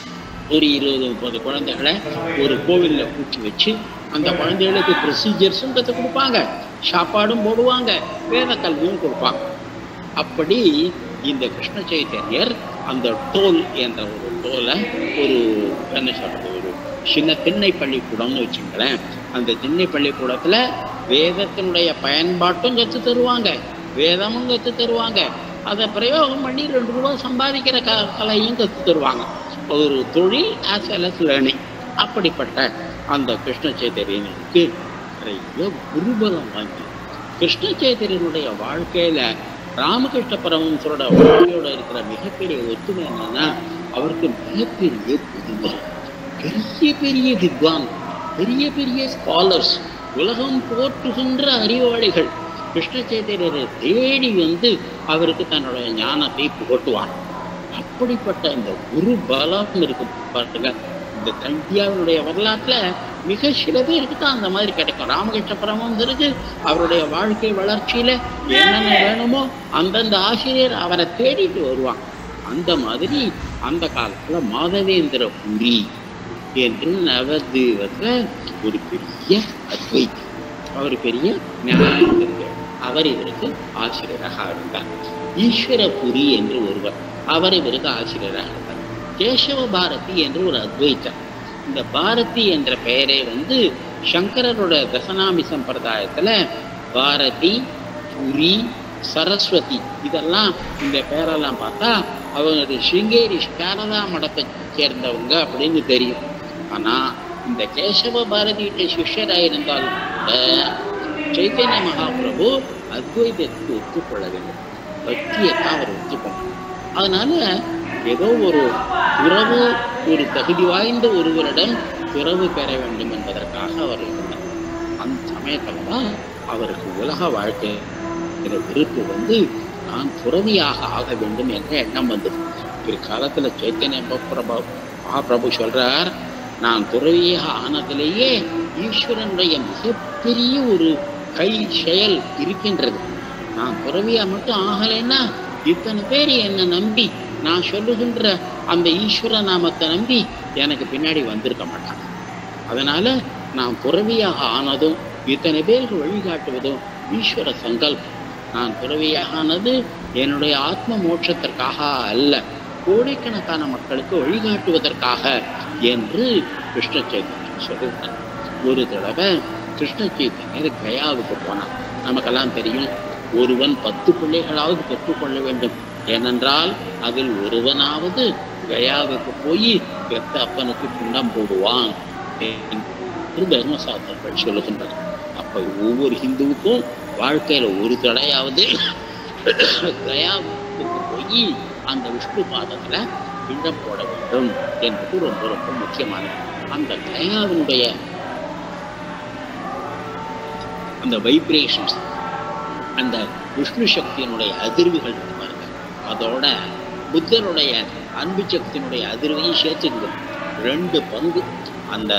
ஒரு இருபது முப்பது குழந்தைகளை ஒரு கோவிலில் கூட்டி வச்சு அந்த குழந்தைகளுக்கு ப்ரொசீஜர்ஸும் கற்றுக் கொடுப்பாங்க, சாப்பாடும் போடுவாங்க, வேத கல்வியும் கொடுப்பாங்க. அப்படி இந்த கிருஷ்ண சைத்தன்யர் அந்த டோல் என்ற ஒரு டோலை ஒரு என்ன சொல்றது ஒரு சின்ன திண்ணை பள்ளிக்கூடம்னு வச்சுங்களேன். அந்த திண்ணை பள்ளிக்கூடத்தில் வேதத்தினுடைய பயன்பாட்டும் கற்று தருவாங்க, வேதமும் கற்று தருவாங்க, அதை பிரயோகம் பண்ணி ரெண்டு ரூபா சம்பாதிக்கிற க கலையும் கற்று தருவாங்க. ஒரு தொழில் ஆஸ் வெல் அஸ் லேர்னிங். அப்படிப்பட்ட அந்த கிருஷ்ண சைத்தன்யனுக்கு நிறைய குருபலம் வாங்கி கிருஷ்ண சைத்தன்யனுடைய வாழ்க்கையில ராமகிருஷ்ண பரமஹம்சரோட வாழ்க்கையோட இருக்கிற மிகப்பெரிய ஒத்துமை என்னன்னா, அவருக்கு மிகப்பெரிய குருபலம், பெரிய பெரிய வித்வான், பெரிய பெரிய ஸ்காலர்ஸ், உலகம் போற்றுகின்ற அறிவாளிகள் கிருஷ்ண சைத்தன்யரை தேடி வந்து அவருக்கு தன்னுடைய ஞானத்தை புகட்டுவார். அப்படிப்பட்ட இந்த குரு பலம் இருக்கு பாருங்க. இந்த இந்தியாவினுடைய வரலாற்றுல மிக சில பேருக்கு தான் அந்த மாதிரி கிடைக்கும். ராமகிருஷ்ண பரமஹம்சருக்கு அவருடைய வாழ்க்கை வளர்ச்சியில என்னென்ன வேணுமோ அந்தந்த ஆசிரியர் அவரை தேடிட்டு வருவாங்க. அந்த மாதிரி அந்த காலத்துல மாதவேந்திர புரி என்று நவதீபத்துல ஒரு பெரிய அத்வைதி, அவர் பெரிய ஞானி, அவர் இவருக்கு ஆசிரியராக இருந்தார். ஈஸ்வரபுரி என்று ஒருவர், அவர் இவருக்கு ஆசிரியராக இருந்தார். கேசவ பாரதி என்று ஒரு அத்வைத்தர். இந்த பாரதி என்ற பெயரை வந்து சங்கரரோட தசநாமி சம்பிரதாயத்துல பாரதி, புரி, சரஸ்வதி இதெல்லாம் இந்த பேரெல்லாம் பார்த்தா அவங்க ஸ்ருங்கேரி சாரதா மடத்தை சேர்ந்தவங்க அப்படின்னு தெரியும். ஆனா இந்த கேசவ பாரதியுடைய சிஷ்யராக இருந்தாலும் சைத்தன்ய மகாபிரபு அத்வைதத்துக்கு ஒத்துக்கொள்ள வேண்டும், பக்தியத்தான் அவர் ஒத்துக்கணும். அதனால ஏதோ ஒரு உறவு, ஒரு தகுதி வாய்ந்த ஒருவரிடம் உறவு பெற வேண்டும் என்பதற்காக அவர் இருந்தார். அந்த சமயத்துல தான் அவருக்கு உலக வாழ்க்கை விருப்பு வந்து நான் துறவியாக ஆக வேண்டும் என்ற எண்ணம் வந்தது. பிற்காலத்துல சைத்தன்ய பிரபு மகாபிரபு சொல்றார், நான் துறவியாக ஆனதிலேயே ஈஸ்வரனுடைய மிகப்பெரிய ஒரு கை செயல் இருக்கின்றது. நான் துறவியா மட்டும் ஆகலைன்னா இத்தனை பேர் என்னை நம்பி நான் சொல்லுகின்ற அந்த ஈஸ்வர நாமத்தை நம்பி எனக்கு பின்னாடி வந்திருக்க மாட்டாங்க. அதனால நான் துறவியாக ஆனதும் இத்தனை பேருக்கு வழிகாட்டுவதும் ஈஸ்வர சங்கல்பம். நான் துறவியாக ஆனது என்னுடைய ஆத்ம மோட்சத்திற்காக அல்ல, கோடிக்கணக்கான மக்களுக்கு வழிகாட்டுவதற்காக என்று கிருஷ்ண சைத்தன்யர் சொல்லிட்டார். ஒரு தடவை கிருஷ்ண சைத்தன்யர் கயாவுக்கு போனார். நமக்கெல்லாம் தெரியும், ஒருவன் பத்து பிள்ளைகளாவது பெற்றுக்கொள்ள வேண்டும், ஏனென்றால் அதில் ஒருவனாவது கயாவுக்கு போய் பெத்த அப்பனுக்கு பிண்டம் போடுவான் என்று தர்மசாஸ்திரங்கள் சொல்லுகின்றன. அப்ப ஒவ்வொரு ஹிந்துவுக்கும் வாழ்க்கையில ஒரு தடையாவது கயாவுக்கு போய் அந்த விஷ்ணு பாதத்துல பிண்டம் போட வேண்டும் என்பது ரொம்ப ரொம்ப முக்கியமானது. அந்த கயாவினுடைய அந்த வைப்ரேஷன்ஸ், அந்த விஷ்ணு சக்தியினுடைய அதிர்வுகள் பாருங்க, அதோட புத்தருடைய அன்பு சக்தியினுடைய அதிர்வையும் சேர்த்துக்குது. ரெண்டு பங்கு அந்த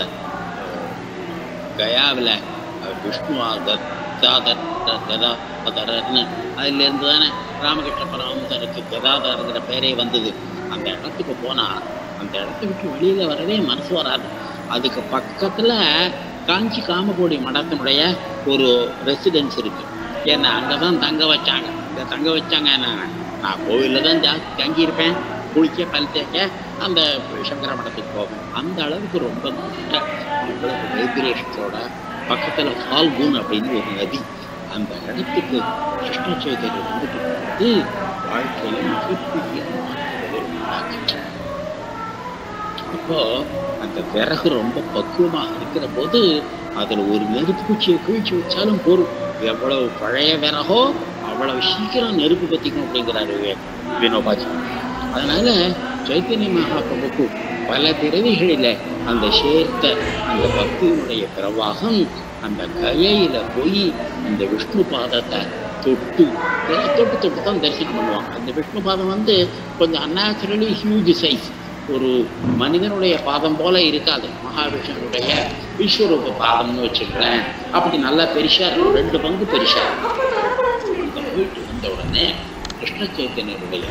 கயாவில் விஷ்ணு கதாதர் கதாதரர்னு அதிலிருந்து தானே ராமகிருஷ்ண பரமஹம்சருக்கு கதாதரங்கிற பெயரே வந்தது. அந்த இடத்துக்கு போனால் அந்த இடத்த விட்டு வெளியில வரவே மனசு வராது. அதுக்கு பக்கத்துல காஞ்சி காமகோடி மடத்தினுடைய ஒரு ரெசிடென்ஸ் இருக்கு. ஏன்னா அங்கதான் தங்க வச்சாங்க. இங்க தங்க வச்சாங்க என்ன, நான் கோவில்ல தான் ஜாஸ்தி தங்கியிருப்பேன், குளிக்க பல் தேக்க அந்த சங்கர மடத்துக்கு போவேன். அந்த அளவுக்கு ரொம்ப வைப்ரேஷனோட பக்கத்துல ஃபால்குன் அப்படின்னு ஒரு நதி, அந்த இடத்துக்கு கிருஷ்ண சைத்தன்யர் வந்துட்டு போது வாழ்க்கையில மிகப்பெரிய மாற்றங்கள். அப்போ அந்த விறகு ரொம்ப பக்குவமாக இருக்கிற போது அதுல ஒரு நெருப்பு குச்சியை கிழிச்சு வச்சாலும் போரும். எவ்வளவு பழைய விறகோ அவ்வளவு சீக்கிரம் நெருப்பு பத்திக்கும் அப்படிங்கிறாரு வினோபாஜி. அதனால சைத்தன்ய மகாபிரபுக்கு பல பிறவிகளில அந்த சேர்த்த அந்த பக்தியினுடைய பிரவாகம் அந்த கயையில போய் அந்த விஷ்ணு பாதத்தை தொட்டு தொட்டு தொட்டு தான் தரிசனம் பண்ணுவாங்க. அந்த விஷ்ணு பாதம் வந்து கொஞ்சம் அன்நேச்சுரலி ஹியூஜ் சைஸ், ஒரு மனிதனுடைய பாதம் போல இருக்காது, மகாவிஷ்ணுடைய விஸ்வரூப பாதம்னு வச்சுக்கிறேன். அப்படி நல்லா பெருசா இருக்கும், ரெண்டு பங்கு பெருசா இருக்கும். அந்த போயிட்டு வந்த உடனே கிருஷ்ண சைத்தன்யருடைய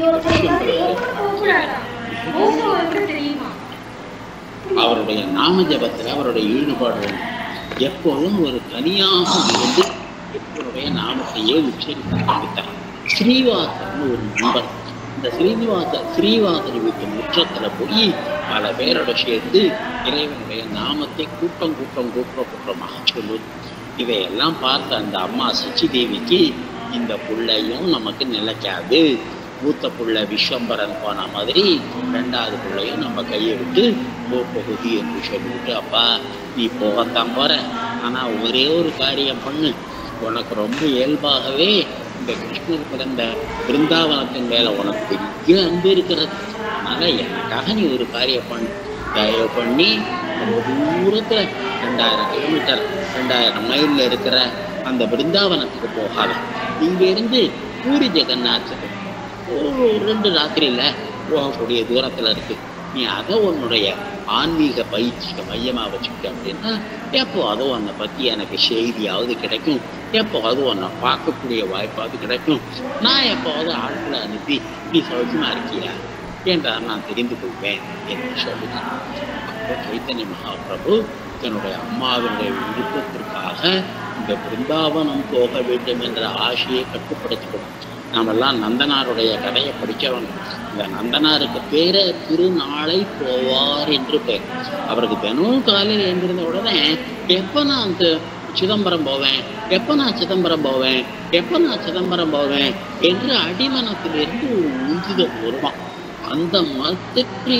அவருடைய நாம ஜபத்தில் அவருடைய ஈடுபாடு எப்போதும் ஒரு தனியாக இருந்து எப்பருடைய நாமத்தையே உச்சரித்து காமித்தார். ஸ்ரீவாசன் ஒரு நண்பர், இந்த ஸ்ரீனிவாச ஸ்ரீவாசன் வீட்டு முற்றத்துல போய் பல பேரோட சேர்ந்து இறைவனுடைய நாமத்தை கூட்டம் கூட்டம் கூட்டம் கூட்டமாக சொல்லுவது. இதையெல்லாம் பார்த்த அந்த அம்மா சச்சி தேவிக்கு இந்த பிள்ளையும் நமக்கு நிலைக்காது, மூத்த பிள்ளை விஸ்வம்பரன் போன மாதிரி ரெண்டாவது பிள்ளையும் நம்ம கையை விட்டு போகுதி என்று சொல்லிவிட்டு, அப்பா நீ போகத்தான் போற, ஆனா ஒரே ஒரு காரியம் பண்ணு, உனக்கு ரொம்ப இயல்பாகவே இந்த கிருஷ்ணர் பிறந்த பிருந்தாவனத்தின் மேல உனக்கு பெரிய அன்பு இருக்கிறது, அதனால எனக்காக நீ ஒரு காரியம் பண்ணு, தயவு பண்ணி ரொம்ப தூரத்துல ரெண்டாயிரம் கிலோமீட்டர் ரெண்டாயிரம் மைல்ல இருக்கிற அந்த பிருந்தாவனத்துக்கு போகாத, இங்க இருந்து பூரி ஜெகநாத்துக்கு ஒரு ரெண்டு ராத்திரியில போகக்கூடிய தூரத்துல இருக்கு, நீ அதை உன்னுடைய ஆன்மீக பயிற்சிக்கு மையமா வச்சுக்கிட்ட அப்படின்னா எப்போ அதுவும் உன்னை பத்தி எனக்கு செய்தியாவது கிடைக்கும், எப்போது உன்னை பார்க்கக்கூடிய வாய்ப்பாவது கிடைக்கும், நான் எப்போது ஆட்களை அனுப்பி நீ சௌக்கியமா இருக்கியா என்றால் நான் தெரிந்து கொள்வேன் என்று சொல்லுகிறேன். அப்போ சைத்தன்ய மகாபிரபு தன்னுடைய அம்மாவினுடைய விருப்பத்திற்காக இந்த பிருந்தாவனம் போக வேண்டும் என்ற ஆசையை கட்டுப்படுத்திக்கணும். நாமெல்லாம் நந்தனாருடைய கதையை படித்தவங்க. இந்த நந்தனாருக்கு பேரை திருநாளை போவார் என்று பேர். அவருக்கு தினமும் காலையில் எழுந்திருந்த உடனே எப்போ நான் அந்த சிதம்பரம் போவேன், எப்போ நான் சிதம்பரம் போவேன், எப்போ நான் சிதம்பரம் போவேன் என்று அடிமனத்திலிருந்து ஒரு உந்துதல் வருவான். அந்த மாதிரி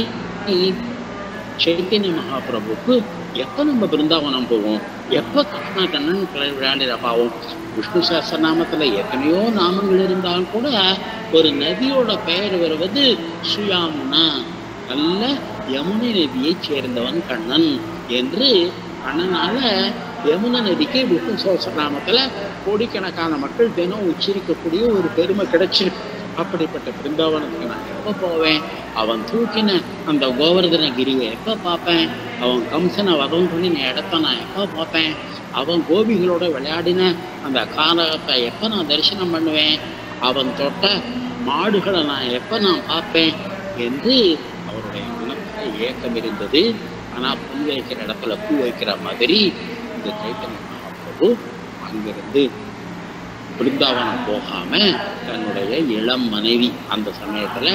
சைத்தன்ய மகாபிரபுக்கு எப்போ நம்ம பிருந்தாவனம் போவோம், எப்போ கிருஷ்ணா கண்ணன் விளையாடிரப்பாவும். விஷ்ணு சஹஸ்ரநாமத்துல எத்தனையோ நாமங்கள் இருந்தாலும் கூட ஒரு நதியோட பெயர் வருவது சுயாமுனா, நல்ல யமுனை நதியை சேர்ந்தவன் கண்ணன் என்று. கண்ணனால யமுனை நதிக்கு விஷ்ணு சஹஸ்ரநாமத்துல கோடிக்கணக்கான மக்கள் தினம் உச்சரிக்கக்கூடிய ஒரு பெருமை கிடைச்சிருக்கு. அப்படிப்பட்ட பிருந்தாவனத்துக்கு நான் எப்போ போவேன், அவன் தூக்கின அந்த கோவர்தனகிரியை எப்போ பார்ப்பேன், அவன் கம்சனை வதம் பண்ணின இடத்த நான் எப்போ பார்ப்பேன், அவன் கோபிகளோட விளையாடின அந்த கானகத்தை எப்போ நான் தரிசனம் பண்ணுவேன், அவன் தொட்ட மாடுகளை நான் எப்போ நான் பார்ப்பேன் என்று அவருடைய மனத்தில் ஏக்கம் இருந்தது. ஆனால் பூ வைக்கிற இடத்துல பூ வைக்கிற மாதிரி இந்த சைத்தன்ய மகாபிரபு அங்கிருந்து பிருந்தாவனம் போகாம தன்னுடைய இளம் மனைவி, அந்த சமயத்துல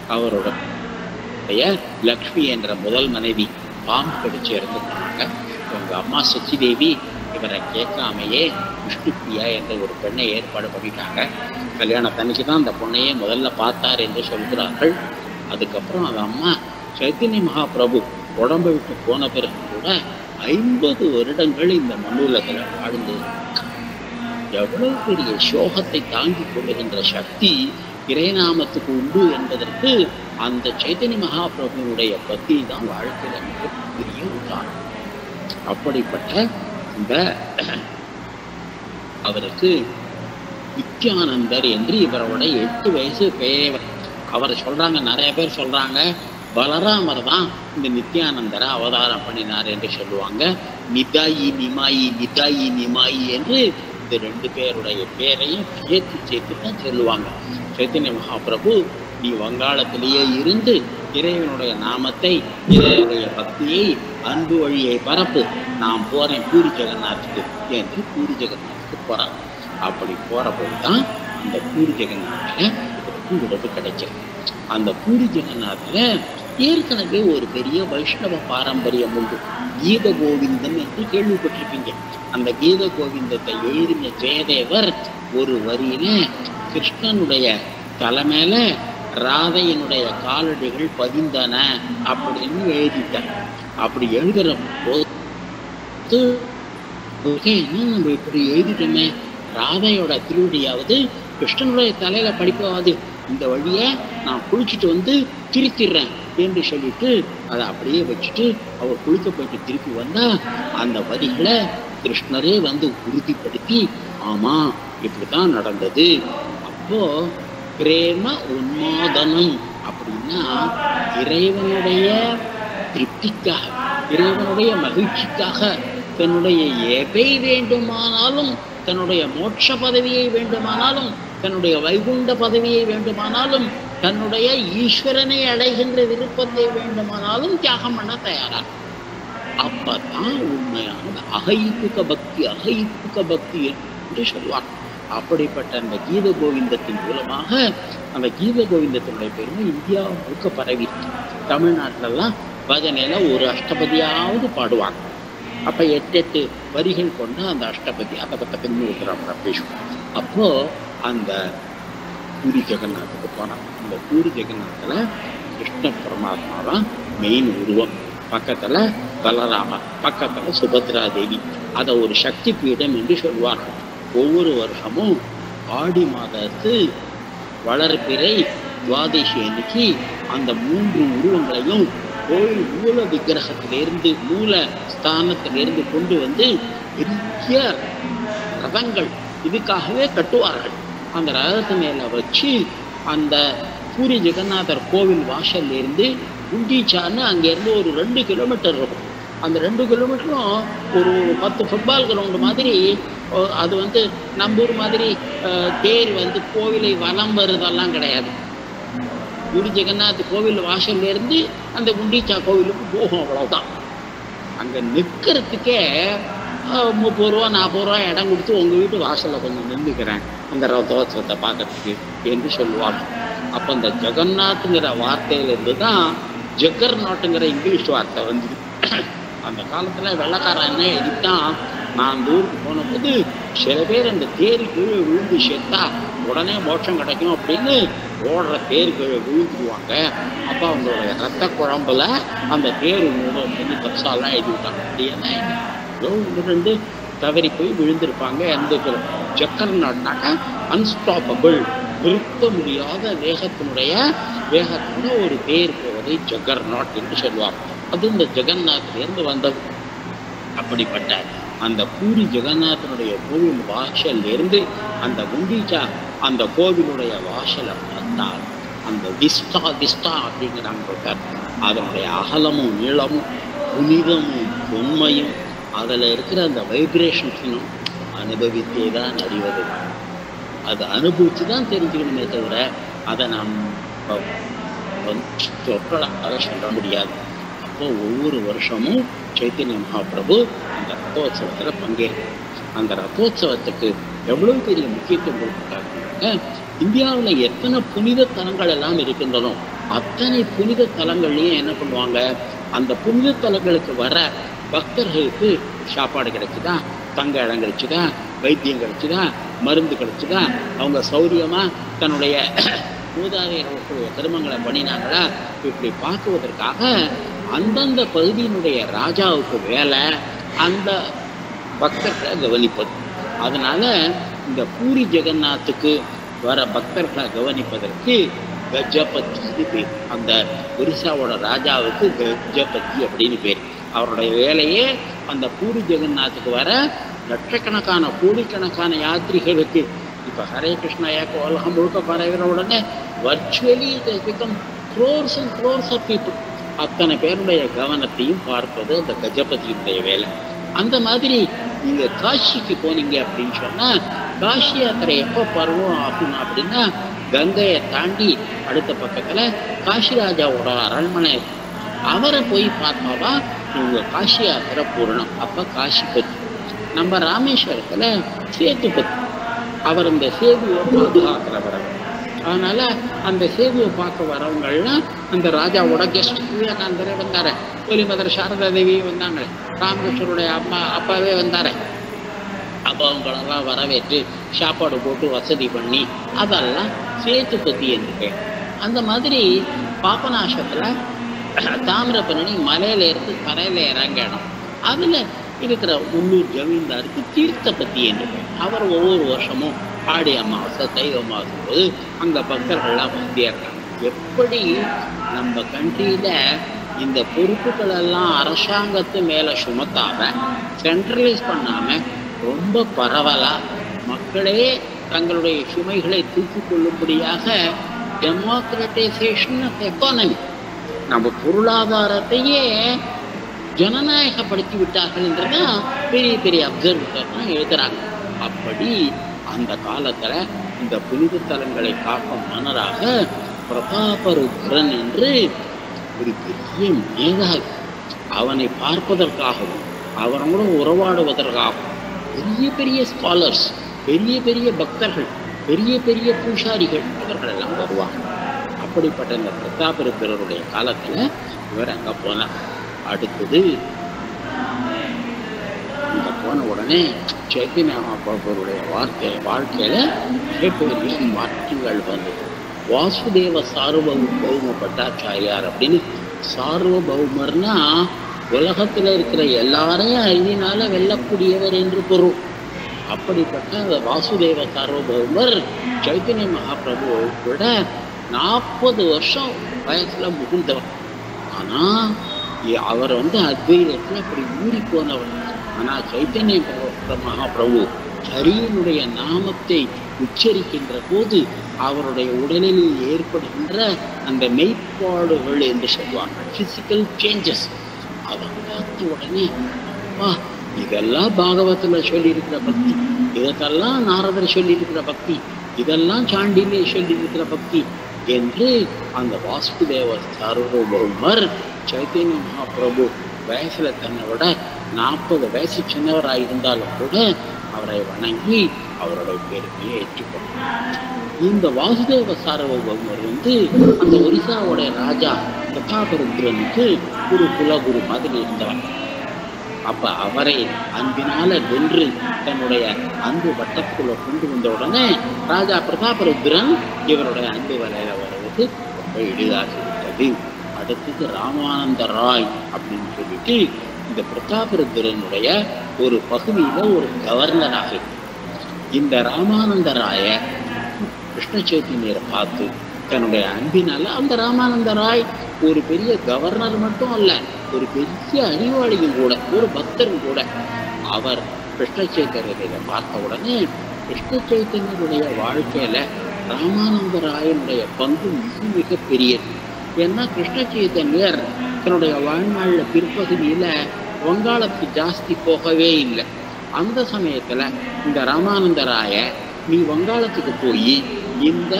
அவருடைய லக்ஷ்மி என்ற முதல் மனைவி பாம்பு கடிச்சு இறந்துட்டாங்க. இவங்க அம்மா சச்சி தேவி இவரை கேட்காமையே விஷ்ணுப்பிரியா என்ற ஒரு பெண்ணை ஏற்பாடு பண்ணிட்டாங்க. கல்யாணத்தன்னைக்கு தான் அந்த பொண்ணையே முதல்ல பார்த்தார் என்று சொல்கிறார்கள். அதுக்கப்புறம் அந்த அம்மா சைத்தன்ய மகாபிரபு உடம்பை விட்டு போன பிறகு கூட ஐம்பது வருடங்கள் இந்த மண்ணுலகில் வாழ்ந்து எவ்வளவு பெரிய சோகத்தை தாங்கி கொள்ளுகின்ற சக்தி இறைநாமத்துக்கு உண்டு என்பதற்கு அந்த சைத்தன்ய மகாபிரபுனுடைய பக்தி தான் வாழ்க்கையில மிகப்பெரிய உதாரணம். அப்படிப்பட்ட இந்த அவருக்கு நித்யானந்தர் என்று இவரோட எட்டு வயசு பெரியவர். அவரை சொல்றாங்க, நிறைய பேர் சொல்றாங்க பலராமர் தான் இந்த நித்யானந்தரை அவதாரம் பண்ணினார் என்று சொல்லுவாங்க. நிதாயி நிமாயி நிதாயி நிமாயி என்று இந்த ரெண்டு பேருடைய பேரையும் சேர்த்து சேர்த்து தான் சொல்லுவாங்க. சைத்தன்ய மகாபிரபு நீ வங்காளத்திலேயே இருந்து இறைவனுடைய நாமத்தை, இறைவனுடைய பக்தியை, அன்பு வழியை பரப்பு, நான் போறேன் பூரி ஜெகநாத்துக்கு என்று பூரி ஜெகநாத்துக்கு போறாங்க. அப்படி போற போது தான் அந்த பூரி ஜெகநாத்ல இவருக்கு உடம்பு கிடைச்சது. அந்த பூரி ஜெகநாத்ல ஏற்கனவே ஒரு பெரிய வைஷ்ணவ பாரம்பரியம் உண்டு. கீத கோவிந்தம் என்று கேள்விப்பட்டிருப்பீங்க. அந்த கீத கோவிந்தத்தை எழுதின ஜெயதேவர் ஒரு வரியில கிருஷ்ணனுடைய தலைமையில ராதையினுடைய காலடிகள் பதிந்தன அப்படின்னு எழுதிட்டார். அப்படி எழுதுற போது நம்ம இப்படி எழுதிட்டோமே, ராதையோட திருவடியாவது கிருஷ்ணனுடைய தலையில படிப்பாவது, இந்த வழிய நான் குளிச்சுட்டு வந்து திருத்திடுறேன் என்று சொல்லிட்டு அதை அப்படியே வச்சுட்டு அவர் குளிக்க போயிட்டு திருப்பி வந்தா அந்த வரிகளை கிருஷ்ணரே வந்து உறுதிப்படுத்தி ஆமா இப்படித்தான் நடந்தது. அப்போ பிரேம உன்மாதனம் அப்படின்னா இறைவனுடைய திருப்திக்காக, இறைவனுடைய மகிழ்ச்சிக்காக தன்னுடைய எதை வேண்டுமானாலும், தன்னுடைய மோட்ச பதவியை வேண்டுமானாலும், தன்னுடைய வைகுண்ட பதவியை வேண்டுமானாலும், தன்னுடைய ஈஸ்வரனை அடைகின்ற விருப்பத்தை வேண்டுமானாலும் தியாகம் பண்ண தயாரா. அப்பதான் உண்மையான அகைப்புக பக்தி, அகைப்புக பக்தி என்று சொல்வார். அப்படிப்பட்ட அந்த கீத கோவிந்தத்தின் மூலமாக அந்த கீத கோவிந்தத்தினுடைய பெருமை இந்தியா முழுக்க பரவி, தமிழ்நாட்டிலெல்லாம் பஜனையில ஒரு அஷ்டபதியாவது பாடுவாங்க. அப்ப எட்டு எட்டு வரிகள் கொண்டு அந்த அஷ்டபதி அதை பத்த பின்னூற்றுறாங்க பேசுவோம். அப்போ அந்த பூரி ஜெகநாத்துக்கு போனாங்க. அந்த பூரி ஜெகநாத்துல கிருஷ்ண பரமாத்மா தான் மெயின் உருவம், பக்கத்துல பலராமர், பக்கத்துல சுபத்ரா தேவி. அதை ஒரு சக்தி பீடம் என்று சொல்வார்கள். ஒவ்வொரு வருஷமும் ஆடி மாதத்து வளர்பிறை துவாதசி அன்னைக்கு அந்த மூன்று உருவங்களையும் கோயில் மூல விக்கிரகத்திலிருந்து, மூல ஸ்தானத்திலிருந்து கொண்டு வந்து பெரிய ரதங்கள் இதுக்காகவே கட்டுவார்கள். அந்த ரதத்து மேல வச்சு அந்த பூரி ஜெகநாதர் கோவில் வாசல்ல இருந்து குண்டீச்சான்னு அங்கேருந்து ஒரு ரெண்டு கிலோமீட்டர் இருக்கும். அந்த ரெண்டு கிலோமீட்டரும் ஒரு பத்து ஃபுட்பால் கிரவுண்டு மாதிரி. அது வந்து நம்ம ஊர் மாதிரி தேர் வந்து கோவிலை வலம் வருதெல்லாம் கிடையாது. பூரி ஜெகநாத் கோவில் வாசல்ல இருந்து அந்த குண்டீச்சா கோவிலுக்கு போகும், அவ்வளவுதான். அங்க நிற்கிறதுக்கே முப்பது ரூபா நாற்பது ரூபா இடம் கொடுத்து உங்க வீட்டு வாசல்ல கொஞ்சம் நின்றுக்கிறேன் அந்த ரதோத்சவத்தை பார்க்கறதுக்கு என்று சொல்லுவாங்க. அப்போ அந்த ஜெகநாத்துங்கிற வார்த்தையிலிருந்து தான் ஜெகர் நாட்டுங்கிற இங்கிலீஷ் வார்த்தை வந்து. அந்த காலத்துல வெள்ளக்காரன் என்ன எழுதித்தான், நான் அந்த ஊருக்கு போன போது சில பேர் அந்த தேரு கீழே விழுந்து சேர்த்தா உடனே மோட்சம் கிடைக்கும் அப்படின்னு ஓடுற தேர் கீழே விழுந்துருவாங்க. அப்போ அவங்களுடைய ரத்த குழம்புல அந்த தேர் பண்ணி தப்சாலாம் எழுதி விட்டாங்க. அப்படின்னா ஒன்று ரெண்டு தவறி போய் விழுந்திருப்பாங்க. அந்த ஜக்கர் நாட்னாக்கா அன்ஸ்டாப்பபிள், நிறுத்த முடியாத வேகத்தினுடைய வேகத்தினுடைய ஒரு தேர் போவதை ஜக்கர் நாட் என்று சொல்லுவாங்க. அது இந்த ஜெகநாத்திலிருந்து வந்தது. அப்படிப்பட்ட அந்த பூரி ஜெகநாதனுடைய கோவில் வாசல் இருந்து அந்த குண்டீச்சா அந்த கோவிலுடைய வாசலை பார்த்தால் அந்த விஸ்டா விஸ்டா அப்படிங்கிறாங்க. அதனுடைய அகலமும் நீளமும் புனிதமும் உண்மையும் அதில் இருக்கிற அந்த வைப்ரேஷன்ஸும் அனுபவித்தே தான் அறிவது. அதை அனுபவித்து தான் தெரிஞ்சுக்கணுமே தவிர அதை நாம் சொற்களால் சொல்ல முடியாது. அப்போ ஒவ்வொரு வருஷமும் சைத்தன்ய மகாபிரபு அந்த ரத்தோத்சவத்தில் பங்கேற்கும். அந்த ரத்தோத்சவத்துக்கு எவ்வளவு பெரிய முக்கியத்துவம் கொடுத்துருக்காங்க. இந்தியாவில் எத்தனை புனித தலங்கள் எல்லாம் இருக்கின்றனோ அத்தனை புனித தலங்கள்லையும் என்ன பண்ணுவாங்க, அந்த புனித தலங்களுக்கு வர பக்தர்களுக்கு சாப்பாடு கிடைச்சுதா, தங்க இடம் கிடைச்சுதா, வைத்தியம் கிடைச்சுதா, மருந்து கிடைச்சுதா, அவங்க சௌரியமா தன்னுடைய மூதாதையர்களுடைய கருமங்களை பண்ணினாங்களா, இப்படி பார்க்குவதற்காக அந்தந்த பகுதியினுடைய ராஜாவுக்கு வேலை அந்த பக்தர்களை கவனிப்பது. அதனால இந்த பூரி ஜெகநாத்துக்கு வர பக்தர்களை கவனிப்பதற்கு கஜபதி பேர். அந்த ஒரிசாவோட ராஜாவுக்கு கஜபதி அப்படின்னு பேர். அவருடைய வேலையே அந்த பூரி ஜெகநாத்துக்கு வர லட்சக்கணக்கான கோடிக்கணக்கான யாத்திரிகளுக்கு இப்போ ஹரே கிருஷ்ணா ஏக்க உலகம் முழுக்க பரவுகிற உடனே virtually become crores and crores of people. அத்தனை பேருடைய கவனத்தையும் பார்ப்பது அந்த கஜபதியினுடைய வேலை. அந்த மாதிரி நீங்க காஷிக்கு போனீங்க அப்படின்னு சொன்னா காஷி யாத்திரை எப்போ பருவம் ஆகும் அப்படின்னா கங்கையை தாண்டி அடுத்த பக்கத்துல காஷி ராஜாவோட அரண்மனை, அவரை போய் பார்த்தாவா இவங்க காஷி யாத்திரை பூரணம். அப்ப காஷிபதி. நம்ம ராமேஸ்வரத்துல சேதுபதி, அவர் இந்த சேதுவை பாதுகாக்கிறவர். அதனால அந்த சேதுவை பார்க்க வரவங்கள்லாம் அந்த ராஜாவோட கெஸ்ட். விவேகானந்தரே வந்தாரு, ஒலிமதர் சாரதா தேவி வந்தாங்க, ராமகிருஷ்ணருடைய அம்மா அப்பாவே வந்தாரு. அப்போ அவங்களெல்லாம் வரவேற்று சாப்பாடு போட்டு வசதி பண்ணி அதெல்லாம் சேதுபதி என்று பேர். அந்த மாதிரி பாபநாசத்துல தாமிரபரணி மலையில இருந்து கரையில இறங்கணும். அதுல இருக்கிற உள்ளூர் ஜமீன்தாருக்கு தீர்த்தபதி என்று பேர். அவர் ஒவ்வொரு வருஷமும் ஆடி அமாவாசை தைவ அமாவாசை போது அங்க பக்தர்கள்லாம் வந்திடுறாங்க. எப்படி நம்ம கண்ட்ரியில இந்த பொறுப்புகள் எல்லாம் அரசாங்கத்து மேல சுமத்தாம சென்ட்ரலைஸ் பண்ணாம ரொம்ப பரவலா மக்களே தங்களுடைய சுமைகளை தூக்கிக் கொள்ளும்படியாக டெமோக்ரட்டைசேஷன் ஆஃப் எக்கானமி. நம்ம பொருளாதாரத்தையே ஜனநாயகப்படுத்தி விட்டார்கள் என்றதான் பெரிய பெரிய அப்சர்வர்லாம் எழுதுறாங்க. அப்படி அந்த காலத்துல இந்த புனித தலங்களை காக்கும் மன்னராக பிரதாபருத்ரன் என்று ஒரு பெரிய மேதாவி, அவனை பார்ப்பதற்காகவும் அவனோட உறவாடுவதற்காகவும் பெரிய பெரிய ஸ்காலர்ஸ், பெரிய பெரிய பக்தர்கள், பெரிய பெரிய பூசாரிகள் இவர்கள் எல்லாம் வருவாங்க. அப்படிப்பட்ட இந்த பிரதாபருத்ரருடைய காலத்துல இவர் அங்க போனார். அடுத்தது இங்க போன உடனே சைத்தன்ய மகாபிரபுடைய வார்த்தை வாழ்க்கையில மிகப்பெரிய மாற்றங்கள் வந்தது. வாசுதேவ சார்வபௌம பட்டாச்சாரியார் அப்படின்னு, சார்வபௌமர்னா உலகத்துல இருக்கிற எல்லாரையும் அழிவினால வெல்லக்கூடியவர் என்று பொருள். அப்படிப்பட்ட வாசுதேவ சார்வபௌமர் சைத்தன்ய மகாபிரபு கூட நாற்பது வருஷம் வயசுல முகுந்தவர். ஆனா அவர் வந்து அத்வைதத்துல அப்படி ஊறி போனவர். ஆனா சைத்தன்ய மகாபிரபு ஹரியினுடைய நாமத்தை உச்சரிக்கின்ற போது அவருடைய உடலில் ஏற்படுகின்ற அந்த மெய்ப்பாடுகள் என்று சொல்லுவாங்க, பிசிக்கல் சேஞ்சஸ், அதை பார்த்த உடனே அப்பா இதெல்லாம் பாகவத்துல சொல்லி இருக்கிற பக்தி, இதெல்லாம் நாரதர் சொல்லி இருக்கிற பக்தி, இதெல்லாம் சாண்டிலே சொல்லி இருக்கிற பக்தி என்று அந்த வாசுதேவ சார்வபௌமர் சைத்தன்ய மகாபிரபு வயசுல தன்னை விட நாற்பது வயசு சின்னவராயிருந்தாலும் கூட அவரை வணங்கி அவருடைய பெருமையை ஏற்றுக்கொண்டார். இந்த வாசுதேவ சார்வபௌமர் வந்து அந்த ஒரிசாவுடைய ராஜா பிரதாபருத்ரனுக்கு ஒரு குலகுரு மாதிரி இருந்தவர். அப்ப அவரை அன்பினால வென்று தன்னுடைய அன்பு வட்டத்துக்குள்ள கொண்டு வந்த உடனே ராஜா பிரதாபருத்ரன் இவருடைய அன்பு வலையில வருவது ரொம்ப எளிதாக இருக்கிறது. அடுத்தது ராமானந்த ராய் அப்படின்னு சொல்லிட்டு இந்த பிரதாபருத்ரனுடைய ஒரு பகுதியில ஒரு கவர்னராக இருக்கு. இந்த ராமானந்த ராய கிருஷ்ண சைத்தன்யரை பார்த்து தன்னுடைய அன்பினால, அந்த ராமானந்த ராய் ஒரு பெரிய கவர்னர் மட்டும் அல்ல, ஒரு பெரிய அறிவாளியும் கூட, ஒரு பக்தரும் கூட. அவர் கிருஷ்ண சைத்தன்யரை பார்த்த உடனே கிருஷ்ண சைத்தன்யருடைய வாழ்க்கையில ராமானந்த ராயனுடைய பங்கு மிக மிக பெரியது. ஏன்னா கிருஷ்ண சைத்தன்யர் தன்னுடைய வாழ்நாள்ல பிற்பகுதியில வங்காளத்துக்கு ஜாஸ்தி போகவே இல்லை. அந்த சமயத்துல இந்த ராமானந்த ராய நீ வங்காளத்துக்கு போய் இந்த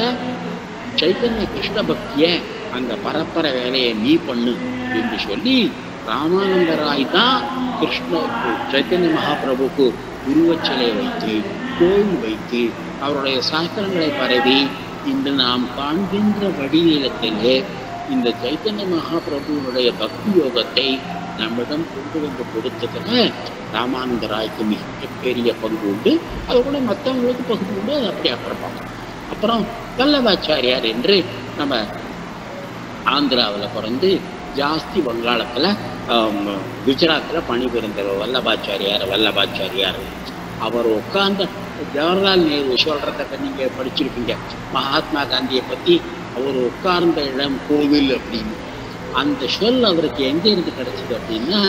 சைத்தன்ய கிருஷ்ண பக்திய அந்த பரப்பர வேலையை நீ பண்ணு என்று சொல்லி ராமானந்த ராய் தான் கிருஷ்ண சைத்தன்ய மகாபிரபுக்கு உருவச்சிலை வைத்து கோயில் வைத்து அவருடைய சாஸ்திரங்களை பரவி இன்று நாம் காண்கின்ற வடிவீலத்திலே இந்த சைத்தன்ய மகாபிரபுவனுடைய பக்தி யோகத்தை நம்மிடம் கொண்டு வந்து கொடுத்ததுல ராமானந்த ராய்க்கு மிகப்பெரிய பங்கு உண்டு. அது கூட மற்றவங்களுக்கு பங்கு உண்டு. அது அப்படி அப்புறம் அப்புறம் வல்லபாச்சாரியார் என்று நம்ம ஆந்திராவில் பிறந்து ஜாஸ்தி வங்காளத்தில் குஜராத்தில் பணிபுரிந்தவர் வல்லபாச்சாரியார். வல்லபாச்சாரியார் அவர் உட்கார்ந்த ஜவஹர்லால் நேரு சொல்றத நீங்கள் படிச்சிருப்பீங்க, மகாத்மா காந்தியை பற்றி அவர் உட்கார்ந்த இடம் கோவில் அப்படின்னு. அந்த சொல் அவருக்கு எங்க இருந்து கிடைச்சது அப்படின்னா,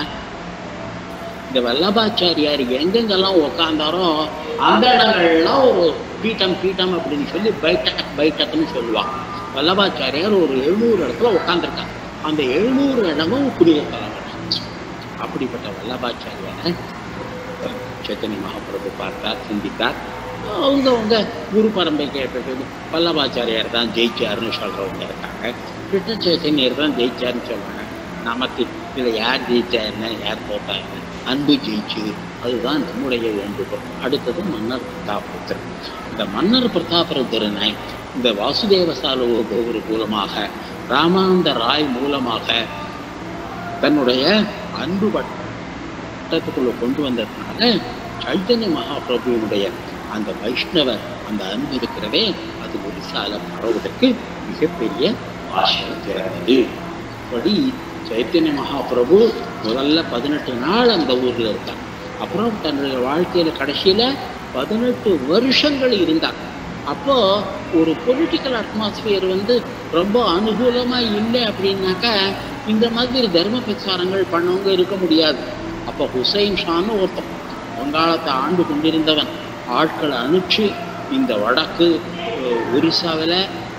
இந்த வல்லபாச்சாரியார் எங்கெங்கெல்லாம் உட்கார்ந்தாரோ அந்த இடங்கள்லாம் ஒரு பீட்டம் பீட்டம் அப்படின்னு சொல்லி பைட்டக் பைட்டக்னு சொல்லுவாங்க. வல்லபாச்சாரியார் ஒரு எழுநூறு இடத்துல உட்கார்ந்துருக்காங்க. அந்த எழுநூறு இடமும் புனித தலம். அப்படிப்பட்ட வல்லபாச்சாரியார் சைத்தன்ய மகாபிரபு பார்த்தார், சிந்தித்தார். அவங்க அவங்க குரு பரம்பரை கேட்டது வல்லபாச்சாரியார் தான் ஜெயிச்சாருன்னு சொல்றவங்க இருக்காங்க, கிருஷ்ண சைத்தன்யர் தான் ஜெயிச்சாருன்னு சொல்றாங்க. நமக்கு இதில் யார் ஜெயிச்சாருன்னா யார் போட்டாங்க, அன்பு ஜெயிச்சு, அதுதான் நம்முடைய வேண்டுகோள். அடுத்தது மன்னர் பிரதாபருத்ரன். இந்த மன்னர் பிரதாபருத்ரனை இந்த வாசுதேவ சார்வபௌமர் மூலமாக, ராமானந்த ராய் மூலமாக தன்னுடைய அன்பு வட்டத்துக்குள்ள கொண்டு வந்ததுனால சைத்தன்ய மகாபிரபுவினுடைய அந்த வைஷ்ணவ அந்த அன்பு இருக்கிறதே அது ஒரிசால பரவுவதற்கு மிகப்பெரிய ஆசிரியம் திறந்தது. அப்படி சைத்தன்ய மகாபிரபு முதல்ல பதினெட்டு நாள் அந்த ஊர்ல இருந்தார். அப்புறம் தன்னுடைய வாழ்க்கையில கடைசியில பதினெட்டு வருஷங்கள் இருந்தார். அப்போ ஒரு பொலிட்டிக்கல் அட்மாஸ்பியர் வந்து ரொம்ப அனுகூலமா இல்லை அப்படின்னாக்கா இந்த மாதிரி தர்ம பிரச்சாரங்கள் பண்ணவங்க இருக்க முடியாது. அப்போ ஹுசைன் ஷான்னு ஒருத்தன் வங்காளத்தை ஆண்டு கொண்டிருந்தவன் ஆட்களை அனுப்பிச்சு இந்த வடக்கு ஒரிசாவில்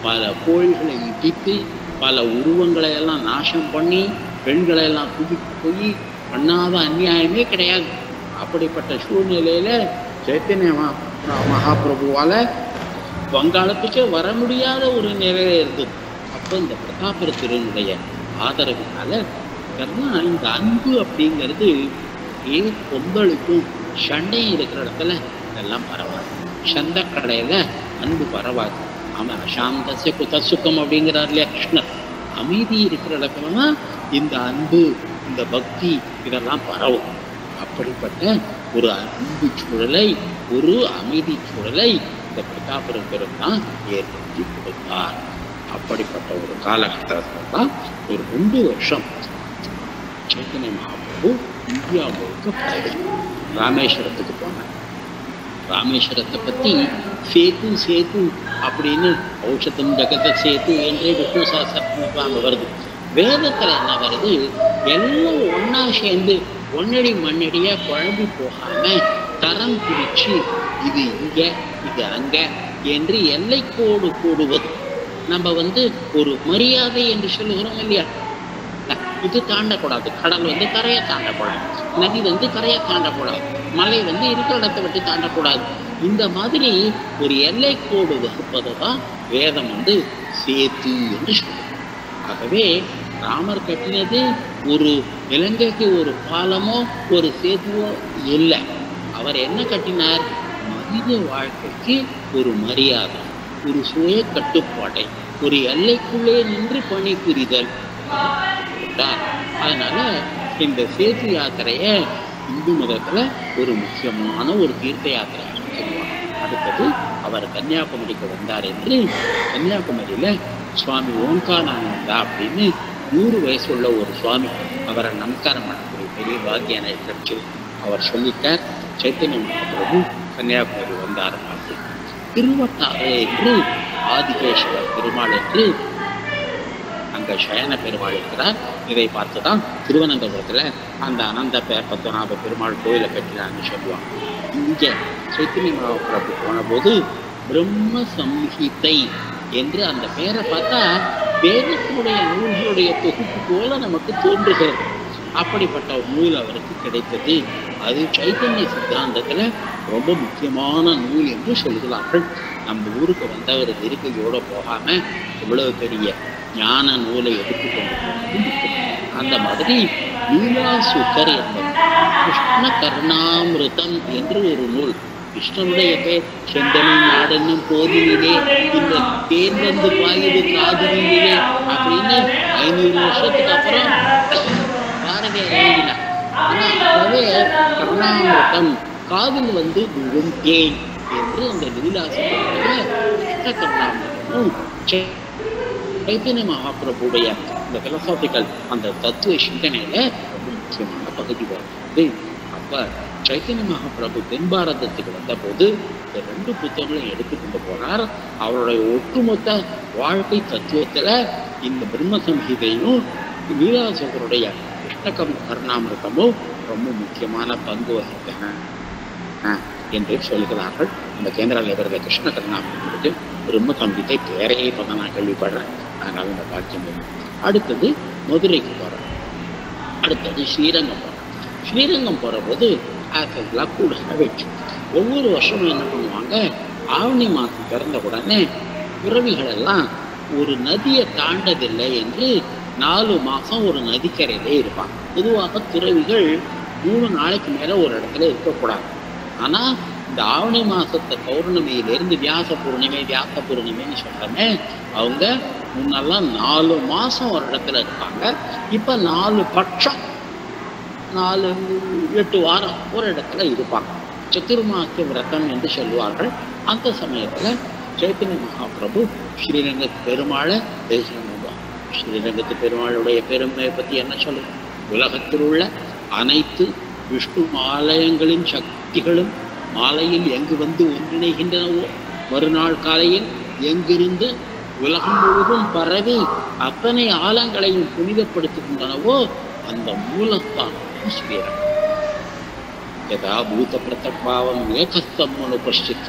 பல கோயில்களை இடித்து பல உருவங்களை எல்லாம் நாசம் பண்ணி பெண்களை எல்லாம் தூக்கிட்டு போய் பண்ணாத அநியாயமே கிடையாது. அப்படிப்பட்ட சூழ்நிலையில சைத்தன்ய மகாபிரபுவால வங்காளத்துக்கே வர முடியாத ஒரு நிலையில இருந்தது. அப்போ இந்த பிரதாபருத்தருடைய ஆதரவினால கர்ணா இந்த அன்பு அப்படிங்கிறது ஏ கொந்தளிக்கும் சண்டையும் இருக்கிற இடத்துல இதெல்லாம் பரவாது. சந்த கடையில அன்பு பரவாது. ஆமா, சாந்தசிய குதசுக்கம் அப்படிங்கிறார் இல்லையா கிருஷ்ணர். அமைதி இருக்கிற இடத்துலதான் இந்த அன்பு இந்த பக்தி இதெல்லாம் பரவும். அப்படிப்பட்ட ஒரு அன்பு சூழலை ஒரு அமைதி சூழலை இந்த பிரதாபருத்தர் தான் ஏற்படுத்தி கொடுத்தார். அப்படிப்பட்ட ஒரு காலகட்டத்தில் தான் ஒரு ரெண்டு வருஷம் சைத்தன்ய மகாபிரபு இந்தியா முழுக்க பரவி ராமேஸ்வரத்துக்கு போனார். ராமேஸ்வரத்தை பற்றி சேத்து சேத்து அப்படின்னு ஔஷதம் ஜெகத சேத்து என்றே விஷ்ணு சஹஸ்ரநாமம் வருது. வேதத்தில் என்ன வருது, எல்லாம் ஒன்னா சேர்ந்து ஒன்னடி மண்ணடியா குழம்பி போகாம தரம் பிரிச்சு இது இங்க இது அங்க என்று எல்லைக்கோடு கூடுவது. நம்ம வந்து ஒரு மரியாதை என்று சொல்லுகிறோம் இல்லையா, இது தாண்டக்கூடாது. கடல் வந்து கரையை தாண்டக்கூடாது, நதி வந்து கரையை தாண்டக்கூடாது, மலை வந்து இருக்கிற இடத்தை விட்டு தாண்டக்கூடாது. இந்த மாதிரி ஒரு எல்லைக்கோடு வகுப்பதை தான் வேதம் வந்து சேத்து என்று சொல்லுது. ஆகவே ராமர் கட்டினது ஒரு இலங்கைக்கு ஒரு பாலமோ ஒரு சேத்துவோ இல்லை. அவர் என்ன கட்டினார், மனித வாழ்க்கைக்கு ஒரு மரியாதை, ஒரு சுய கட்டுப்பாட்டை, ஒரு எல்லைக்குள்ளே நின்று பணி புரிதல். அதனால இந்த சேத்து யாத்திரைய இந்து மதத்துல ஒரு முக்கியமான ஒரு தீர்த்த யாத்திரை சொல்லுவாங்க. அடுத்தது அவர் கன்னியாகுமரிக்கு வந்தார் என்று கன்னியாகுமரியில சுவாமி ஓங்காரானந்தா அப்படின்னு நூறு வயசு உள்ள ஒரு சுவாமி, அவரை நமஸ்காரம் பண்ணக்கூடிய பெரிய பாக்கியம் கிடைச்சு அவர் சொல்லிட்டார், சைத்தன்ய மகாபிரபு கன்னியாகுமரி வந்தார். திருவட்டாறு என்று ஆதிகேஸ்வரர் பெருமாள் என்று அங்க சயன பெருமாள் இருக்கிறார். இதை பார்த்துதான் திருவனந்தபுரத்துல அந்த அனந்த பத்மநாப பெருமாள் கோயிலை கட்டினான்னு சொல்லுவாங்க. இங்க சைத்தன்ய மகாபிரபு போன போது பிரம்ம சம்ஹிதை என்று அந்த பேரை பார்த்தா வேதத்தினுடைய நூல்களுடைய தொகுப்பு போல நமக்கு தோன்றுகிறது. அப்படிப்பட்ட ஒரு நூல் அவருக்கு கிடைத்தது. அது சைத்தன்ய சித்தாந்தத்துல ரொம்ப முக்கியமான நூல் என்று சொல்கிறார்கள். நம்ம ஊருக்கு வந்தவர் இருக்கையோட போகாம இவ்வளவு பெரிய ஞான நூலை எடுத்துக்கொண்டு போனது. அந்த மாதிரி லீலாசுக்கர் என்பது கிருஷ்ண கருணாமிருதம் என்று ஒரு நூல். கிருஷ்ணனுடைய பேர் செந்தமிழ் நாடென்னும் போதிலே இந்த தேன் வந்து பாயுது காதுரிலே அப்படின்னு ஐநூறு வருஷத்துக்கு அப்புறம் பாரதியார் எழுதினார். ஆனா அப்பவே கருணாமிருதம் காதில் வந்து தேன் என்று அந்த லீலாசுக்கருடைய கிருஷ்ண கருணாமிருதமும் சைத்தன்ய மகாபிரபுடைய இந்த பிலசாபிக்கல் அந்த தத்துவ சிந்தனையில ரொம்ப முக்கியமான பகுதி வருது. அப்ப சைத்தன்ய மகாபிரபு தென் பாரதத்துக்கு வந்த போது இந்த ரெண்டு புத்தகங்களையும் எடுத்துக்கொண்டு போனார். அவருடைய ஒட்டுமொத்த வாழ்க்கை தத்துவத்துல இந்த பிரம்ம சம்ஹிதையும் லீலாசுக்கருடைய கிருஷ்ணகம் கருணாமிருதமும் ரொம்ப முக்கியமான பங்கு வகித்தன என்று சொல்கிறார்கள். இந்த கேந்திராவில் இருக்கிற கிருஷ்ண கருணாமிருதத்துக்கு பிரம்ம சம்ஹிதை பேரையே இப்ப நான் கேள்விப்படுறேன். அதனால இந்த பாக்கியம் இல்லை. அடுத்தது மதுரைக்கு போறோம். அடுத்தது ஸ்ரீரங்கம் போறோம். ஸ்ரீரங்கம் போற போது அதெல்லாம் கூட வச்சு ஒவ்வொரு வருஷமும் என்ன பண்ணுவாங்க, ஆவணி மாதம் பிறந்த உடனே துறவிகள் எல்லாம் ஒரு நதியை தாண்டதில்லை என்று நாலு மாசம் ஒரு நதிக்கரையிலே இருப்பாங்க. பொதுவாக துறவிகள் மூணு நாளைக்கு மேல ஒரு இடத்துல இருக்கக்கூடாது. ஆனா இந்த ஆவணி மாசத்தை பௌர்ணமியிலிருந்து வியாச பூர்ணிமை வியாச பூர்ணிமைன்னு சொல்றமே, அவங்க முன்னெல்லாம் நாலு மாசம் ஒரு இடத்துல இருப்பாங்க. இப்ப நாலு பட்சம் நாலு எட்டு வாரம் ஒரு இடத்துல இருப்பாங்க. சத்துர்மாச விரதம் என்று சொல்லுவார்கள். அந்த சமயத்துல சைத்தன்ய மகாபிரபு ஸ்ரீரங்க பெருமாளை தரிசனம் பண்ணுவாங்க. ஸ்ரீரங்கத்து பெருமாளுடைய பெருமையை பத்தி என்ன சொல்லுவோம், உலகத்தில் உள்ள அனைத்து விஷ்ணு ஆலயங்களின் சக்திகளும் மாலையில் எங்கு வந்து ஒன்றிணைகின்றனவோ, மறுநாள் காலையில் எங்கிருந்து உலகம் முழுவதும் பரவி அத்தனை ஆலங்களையும் புனிதப்படுத்துகின்றனவோ அந்த மூலஸ்தானம் ஸ்ரீரங்கம். யதா பூத பிரதபாவம் ஏகஸ்தம் பஷ்டித்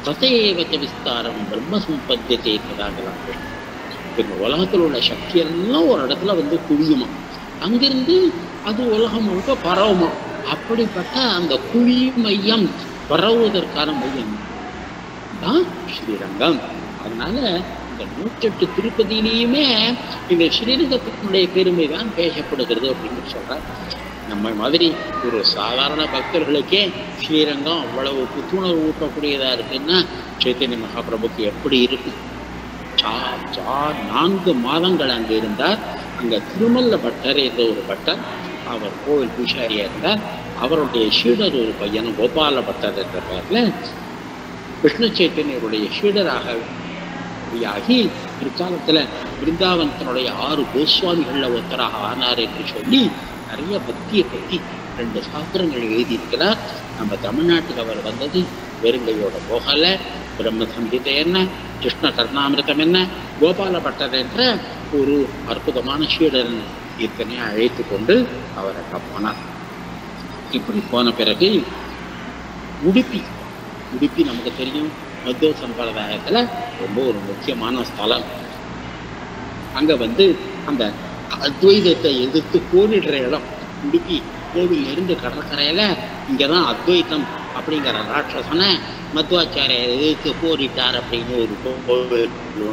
தசையேவச்ச விஸ்தாரம் பிரம்ம சம்பத்தியத்தை இருக்கிறாங்களாம். இந்த உலகத்தில் உள்ள சக்தி எல்லாம் ஒரு இடத்துல வந்து குவியுமா, அங்கிருந்து அது உலகம் முழுக்க பரவுமா. அப்படிப்பட்ட அந்த குழி மையம் பரவுவதற்கான மையம் தான் ஸ்ரீரங்கம். அதனால இந்த நூற்றெட்டு திருப்பதியிலையுமே இந்த ஸ்ரீரங்கத்தினுடைய பெருமை தான் பேசப்படுகிறது அப்படின்னு சொல்றார். நம்ம மாதிரி ஒரு சாதாரண பக்தர்களுக்கே ஸ்ரீரங்கம் அவ்வளவு புத்துணர்வு ஊட்டக்கூடியதா இருக்குன்னா சைத்தன்ய மகாபிரபுக்கு எப்படி இருக்கும்? சா சா நான்கு மாதங்கள் அங்கே இருந்தார். அங்கே திருமல்ல பட்டர் என்ற ஒரு பட்டர், அவர் கோவில் பூசாரியா இருந்தார். அவருடைய ஷீடர் ஒரு பையனும் கோபால பட்டர் என்ற பெயரில் கிருஷ்ண சைத்தன்யருடைய ஷீடராக ஆகி பிற்காலத்தில் பிருந்தாவனத்தினுடைய ஆறு கோஸ்வாமிகளில் ஒருத்தராக ஆனார் என்று சொல்லி நிறைய பக்தியை பற்றி ரெண்டு சாஸ்திரங்கள் எழுதியிருக்கிறார். நம்ம தமிழ்நாட்டுக்கு அவர் வந்தது வெறுங்கையோட போகலை. பிரம்ம சங்கீதை என்ன, கிருஷ்ண கர்ணாமிருதம் என்ன, கோபால பட்டர் என்ற ஒரு அற்புதமான ஷீடரன் இத்தனை அழைத்து கொண்டு அவர் அங்கே போனார். இப்படி போன பிறகு உடுப்பி உடுப்பி நமக்கு தெரியும் மத்திய சம்பிரதாயத்தில் ரொம்ப ஒரு முக்கியமான ஸ்தலம். அங்கே வந்து அந்த அத்வைதத்தை எதிர்த்து போரிடுற இடம் உடுப்பி. கோவில் இருந்து கடற்கரையில் இங்கே தான் அத்வைத்தம் அப்படிங்கிற ராட்சசனை மத்வாச்சாரியர் எதிர்த்து போரிட்டார் அப்படின்னு ஒரு கோவில்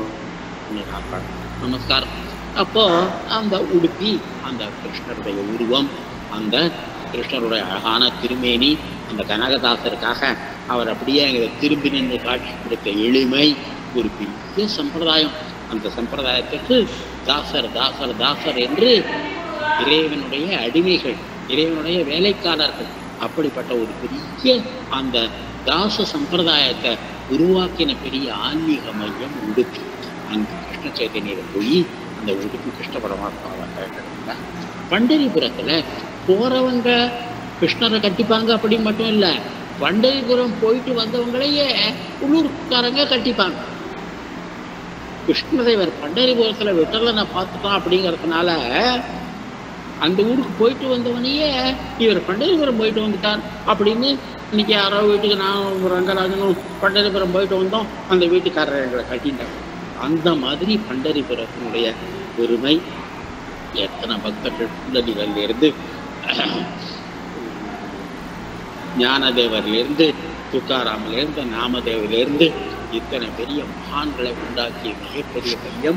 நமஸ்காரம். அப்போ அந்த உடுப்பி அந்த கிருஷ்ணருடைய உருவம், அந்த கிருஷ்ணருடைய அழகான திருமேனி, அந்த கனகதாசருக்காக அவர் அப்படியே அங்கே திரும்பி நின்று காட்சி கொடுத்த எளிமை ஒரு பெரிய சம்பிரதாயம். அந்த சம்பிரதாயத்திற்கு தாசர் தாசர் தாசர் என்று இறைவனுடைய அடிமைகள், இறைவனுடைய வேலைக்காரர்கள், அப்படிப்பட்ட ஒரு பெரிய அந்த தாச சம்பிரதாயத்தை உருவாக்கின பெரிய ஆன்மீக மையம் உடுப்பி. அந்த கிருஷ்ண சைத்தன்யரை போய் அந்த உடுப்பி கிருஷ்ண பரமாத்மாவை பண்டரிபுரத்தில் போறவங்க கிருஷ்ணரை கட்டிப்பாங்க அப்படின்னு மட்டும் இல்லை, பண்டரிபுரம் போயிட்டு வந்தவங்களையே உள்ளூர்காரங்க கட்டிப்பாங்க. கிருஷ்ணதேவர் பண்டரிபுரத்தில் விட்டலனை பார்த்துட்டான் அப்படிங்கிறதுனால அந்த ஊருக்கு போயிட்டு வந்தவனையே இவர் பண்டரிபுரம் போயிட்டு வந்துட்டார் அப்படின்னு இன்னைக்கு யாரோ வீட்டுக்கு நான் ரங்கராஜனும் பண்டரிபுரம் போயிட்டு வந்தோம், அந்த வீட்டுக்காரர் எங்களை கட்டிட்டாங்க. அந்த மாதிரி பண்டரிபுரத்தினுடைய பெருமை எத்தனை பக்தர்கள் புள்ளடிகளிலிருந்து ஞானதேவரிலிருந்து துக்காராமிலிருந்து நாமதேவிலிருந்து இத்தனை பெரிய மகான்களை உண்டாக்கிய மிகப்பெரிய மையம்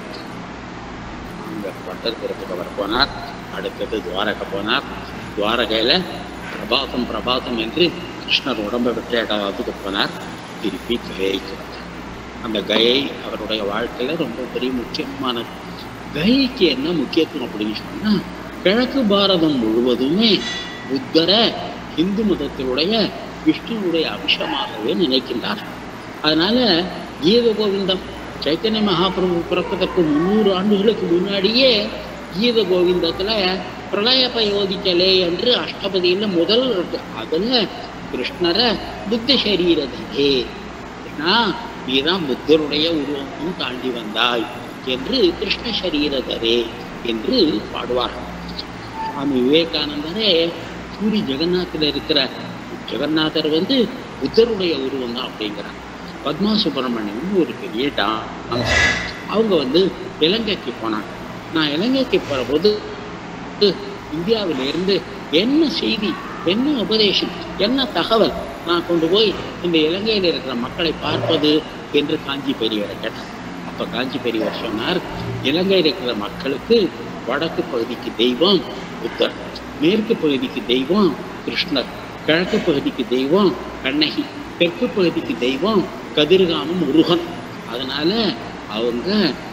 அங்கே பண்டரிபுரத்துக்கு அவர் போனார். அடுத்தது துவாரகை போனார். துவாரகையில் பிரபாசம் பிரபாசம் என்று கிருஷ்ணர் உடம்பை விட்டு இடத்துக்கு போனார். திருப்பி கயைக்கு வந்தார். அந்த கயை அவருடைய வாழ்க்கையில் ரொம்ப பெரிய முக்கியமானது. கயைக்கு என்ன முக்கியத்துவம் அப்படின்னு சொன்னால், கிழக்கு பாரதம் முழுவதுமே புத்தரை இந்து மதத்தினுடைய விஷ்ணுவுடைய அம்சமாகவே நினைக்கின்றார். அதனால கீத கோவிந்தம் சைத்தன்ய மகாபிரபு பிறப்பதற்கு முன்னூறு ஆண்டுகளுக்கு முன்னாடியே கீத கோவிந்தத்துல பிரளய பயோதிக்கலே என்று அஷ்டபதியில் முதல் இருக்கு. அதுல கிருஷ்ணரை புத்த சரீரதே, கிருஷ்ணா நீதான் புத்தருடைய உருவமும் தாண்டி வந்தாய் என்று கிருஷ்ண சரீரதரே என்று பாடுவார்கள். சுவாமி விவேகானந்தரே பூரி ஜெகநாத்தில் இருக்கிற ஜெகநாதர் வந்து புத்தருடைய உருவம் தான் அப்படிங்கிறார். பத்மா சுப்பிரமணியம் ஒரு பெரிய டான்ஸ், அவங்க வந்து இலங்கைக்கு போனாங்க. நான் இலங்கைக்கு போகிற போது இந்தியாவிலிருந்து என்ன செய்தி, என்ன உபதேசம், என்ன தகவல் நான் கொண்டு போய் இந்த இலங்கையில் இருக்கிற மக்களை பார்ப்பது என்று காஞ்சி பெரியவரை கேட்டேன். அப்போ காஞ்சி பெரியவர் சொன்னார், இலங்கையில் இருக்கிற மக்களுக்கு வடக்கு பகுதிக்கு தெய்வம் புத்தர், மேற்கு பகுதிக்கு தெய்வம் கிருஷ்ணர், கிழக்கு பகுதிக்கு தெய்வம் கண்ணகி, தெற்கு பகுதிக்கு தெய்வம் கதிர்காமம் முருகன். அதனால அவங்க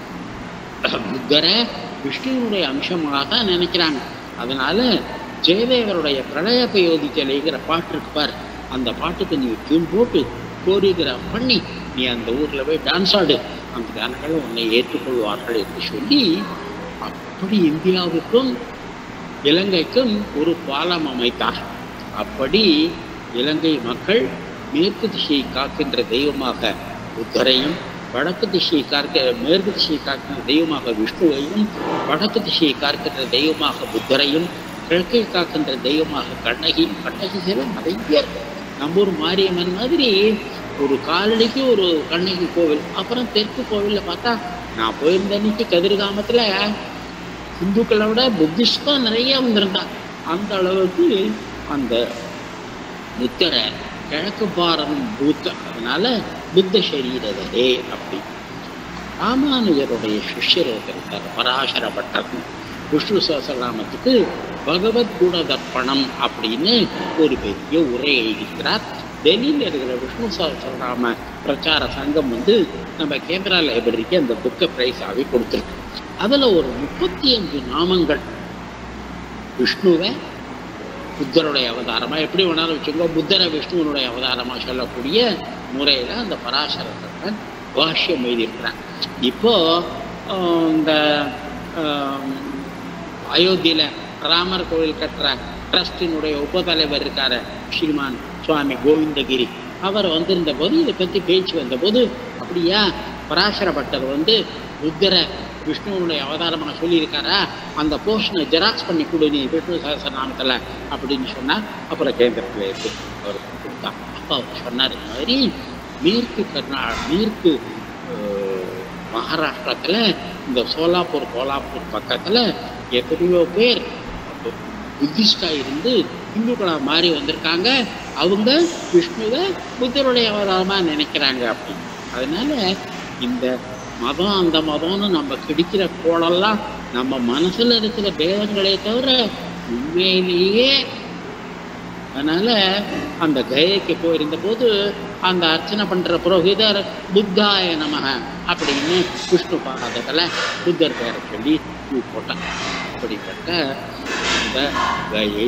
புத்தரை விஷ்ணுனுடைய அம்சமாக நினைக்கிறாங்க. அதனால ஜெயதேவருடைய பிரளய பயோதிக்கலைங்கிற பாட்டு இருப்பார், அந்த பாட்டுக்கு நீ டியூன் போட்டு கோரியோகிராஃப் பண்ணி நீ அந்த ஊரில் போய் டான்ஸ் ஆடு, அந்த ஜனங்கள் உன்னை ஏற்றுக்கொள்வார்கள் என்று சொல்லி அப்படி இந்தியாவுக்கும் இலங்கைக்கும் ஒரு பாலம் அமைத்தார். அப்படி இலங்கை மக்கள் மேற்கு திசையை காக்கின்ற தெய்வமாக புத்தரையும், வடக்கு திசையை காக்க மேற்கு திசையை காக்கின்ற தெய்வமாக விஷ்ணுவையும், வடக்கு திசையை காக்கின்ற தெய்வமாக புத்தரையும், கிழக்கை காக்கின்ற தெய்வமாக கண்ணகி, கண்ணகி சிலை நிறைய நம்ம ஒரு மாரியம்மன் மாதிரி ஒரு காலடிக்கு ஒரு கண்ணகி கோவில். அப்புறம் தெற்கு கோவிலில் பார்த்தா நான் போயிருந்த அன்னைக்கு கதிர்காமத்தில் இந்துக்களை விட புத்திஸ்ட் தான் நிறைய வந்திருந்தாங்க. அந்த அளவுக்கு அந்த புத்தரை கிழக்கு பாரதம் பூத்த, அதனால புத்த சரீரதே அப்படி. ராமானுஜருடைய சிஷ்யர் இருக்கார் பராசர பட்டர். விஷ்ணு சஹஸ்ரநாமத்துக்கு பகவத் குண தர்ப்பணம் அப்படின்னு ஒரு பெரிய உரை எழுதியிருக்கிறார். டெல்லியில் இருக்கிற விஷ்ணு சஹஸ்ரநாம பிரச்சார சங்கம் வந்து நம்ம கேந்திரா லைப்ரரிக்கு அந்த புக்கை பிரைஸாகவே கொடுத்துருக்கு. அதில் ஒரு முப்பத்தி அஞ்சு நாமங்கள் விஷ்ணுவை புத்தருடைய அவதாரமா எப்படி வேணாலும் வச்சுக்கோ, புத்தரை விஷ்ணுவனுடைய அவதாரமா சொல்லக்கூடிய முறையில அந்த பராசரன் பாஷ்யம் எழுதியிருக்கிறான். இப்போ இந்த அயோத்தியில ராமர் கோவில் கட்டுற ட்ரஸ்டினுடைய உபதலைவர் இருக்காரு ஸ்ரீமான் சுவாமி கோவிந்தகிரி, அவர் வந்திருந்த போது இதை பத்தி பேச்சு வந்த போது, அப்படியா பராசர பட்டர் வந்து புத்தரை விஷ்ணுவனுடைய அவதாரமாக சொல்லியிருக்காரா, அந்த போர்ஷனை ஜெராக்ஸ் பண்ணி கொடு நீ விஷ்ணு சஹஸ்ரநாமத்தில் அப்படின்னு சொன்னார். அப்புறம் கேந்திரத்தில் இருக்கு அவருக்கு கொடுத்தான். அப்போ அவர் சொன்னார், இந்த மாதிரி மேற்கு கர்நா மேற்கு மகாராஷ்டிரத்தில் இந்த சோலாப்பூர் கோலாப்பூர் பக்கத்தில் எத்தனையோ பேர் புத்திஸ்டாக இருந்து இந்துக்களாக மாறி வந்திருக்காங்க. அவங்க விஷ்ணுவை புத்தருடைய அவதாரமாக நினைக்கிறாங்க அப்படி. அதனால இந்த மதம் அந்த மதம்னு நம்ம கிடைக்கிற கோளெல்லாம் நம்ம மனசுல இருக்கிற பேதங்களே தவிர உண்மையிலேயே. அதனால அந்த கயைக்கு போயிருந்த போது அந்த அர்ச்சனை பண்ற புரோகிதர் புத்தாய நமக அப்படின்னு விஷ்ணு பாதத்துல புத்தர் பேரை சொல்லி பூ போட்டாங்க. அப்படிப்பட்ட அந்த கயை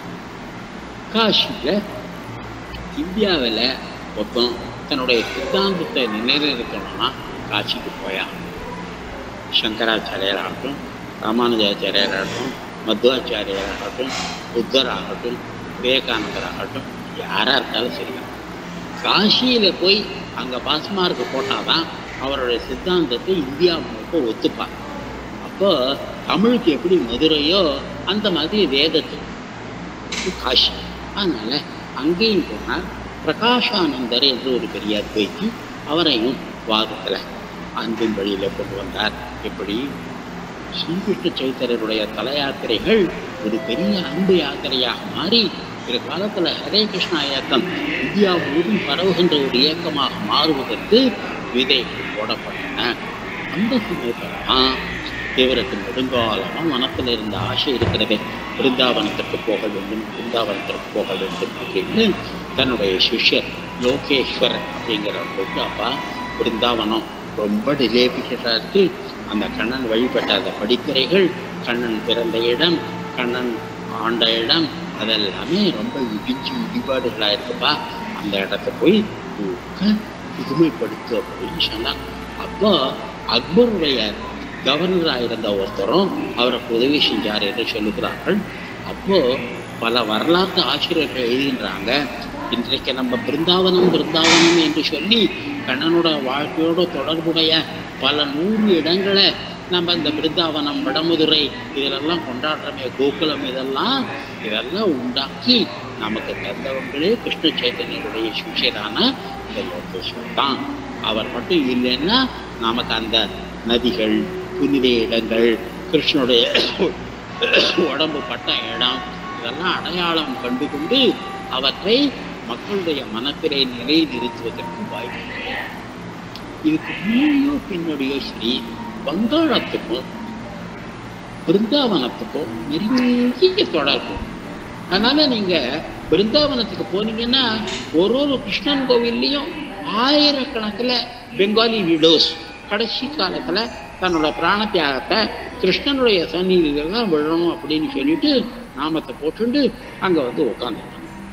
காசியில இந்தியாவில் மொத்தம் தன்னுடைய சித்தாந்தத்தை நிலைநிறுத்தணும்னா காட்சிக்கு போயா. சங்கராச்சாரியராகட்டும், ராமானுஜாச்சாரியராகட்டும், மத்வாச்சாரியராகட்டும், புத்தராகட்டும், விவேகானந்தராகட்டும், யாராக இருந்தாலும் சரி, காசியில் போய் அங்கே பாஸ்மார்க்கு போட்டால் தான் அவருடைய சித்தாந்தத்தை இந்தியா முழுக்க ஒத்துப்பாங்க. அப்போ தமிழுக்கு எப்படி மதுரையோ அந்த மாதிரி வேதத்துக்கு காசி. அதனால் அங்கேயும் போனால் பிரகாஷானந்தர் என்று ஒரு பெரிய அத்வைத்தி, அவரையும் வாதத்தில் அன்பின் வழியில் கொண்டு வந்தார். எப்படி ஸ்ரீகிருஷ்ண சைத்தன்யருடைய தல யாத்திரைகள் ஒரு பெரிய அன்பு யாத்திரையாக மாறி பிற காலத்தில் ஹரே கிருஷ்ணா இயக்கம் இந்தியா முழுவதும் பரவுகின்ற ஒரு இயக்கமாக மாறுவதற்கு விதைகள் போடப்பட்டன. அந்த சமயத்தான் இவருக்கு நெடுங்காலமாக மனத்தில் இருந்த ஆசை இருக்கிறது, பிருந்தாவனத்திற்கு போக வேண்டும், பிருந்தாவனத்திற்கு போக வேண்டும் அப்படின்னு தன்னுடைய சிஷ்யர் லோகேஸ்வர் அப்படிங்கிறவங்களுக்கு, அப்பா பிருந்தாவனம் ரொம்ப டிலேபிக்கட்டாக இருக்கு, அந்த கண்ணன் வழிபட்ட அந்த படித்துறைகள், கண்ணன் பிறந்த இடம், கண்ணன் ஆண்ட இடம், அதெல்லாமே ரொம்ப இடிச்சு இடிபாடுகளாக இருக்குப்பா, அந்த இடத்த போய் புதுமைப்படுத்து அப்படின்னு சொன்னாங்க. அப்போ அக்பருடைய கவர்னராக இருந்த ஒருத்தரும் அவருக்கு உதவி செஞ்சார் என்று சொல்லுகிறார்கள். அப்போ பல வரலாற்று ஆசிரியர்கள் எழுதுகின்றாங்க, இன்றைக்கு நம்ம பிருந்தாவனம் பிருந்தாவனம் என்று சொல்லி கண்ணனோட வாழ்க்கையோட தொடர்புடைய பல நூறு இடங்களை நம்ம இந்த பிருந்தாவனம், வடமதுரை இதிலெல்லாம் கொண்டாடுறமே, கோகுலம், இதெல்லாம் இதெல்லாம் உண்டாக்கி நமக்கு தந்தவங்களே கிருஷ்ண சைத்தன்யருடைய சிஷ்யரான இந்த லோகேஸ்வர் தான். அவர் மட்டும் இல்லைன்னா நமக்கு அந்த நதிகள், புனித இடங்கள், கிருஷ்ணனுடைய உடம்பு பட்ட இடம், இதெல்லாம் அடையாளம் கண்டு கொண்டு அவற்றை மக்களுடைய மனத்திலே நிலை நிறுத்துவதற்கு வாய்ப்பு. இதுக்கு முன்னோ பின்னோடியோ சரி, வங்காளத்துக்கும் பிருந்தாவனத்துக்கும் நிறைய தொடர்பு. அதனால நீங்க பிருந்தாவனத்துக்கு போனீங்கன்னா ஒரு ஒரு கிருஷ்ணன் கோவில்லையும் ஆயிரக்கணக்கில் பெங்காலி விடோஸ் கடைசி காலத்துல தன்னோட பிராண தியாகத்தை கிருஷ்ணனுடைய சந்நிதியிலாம் விழணும் அப்படின்னு சொல்லிட்டு நாமத்தை போட்டுண்டு அங்க வந்து உட்காந்துட்டாங்க.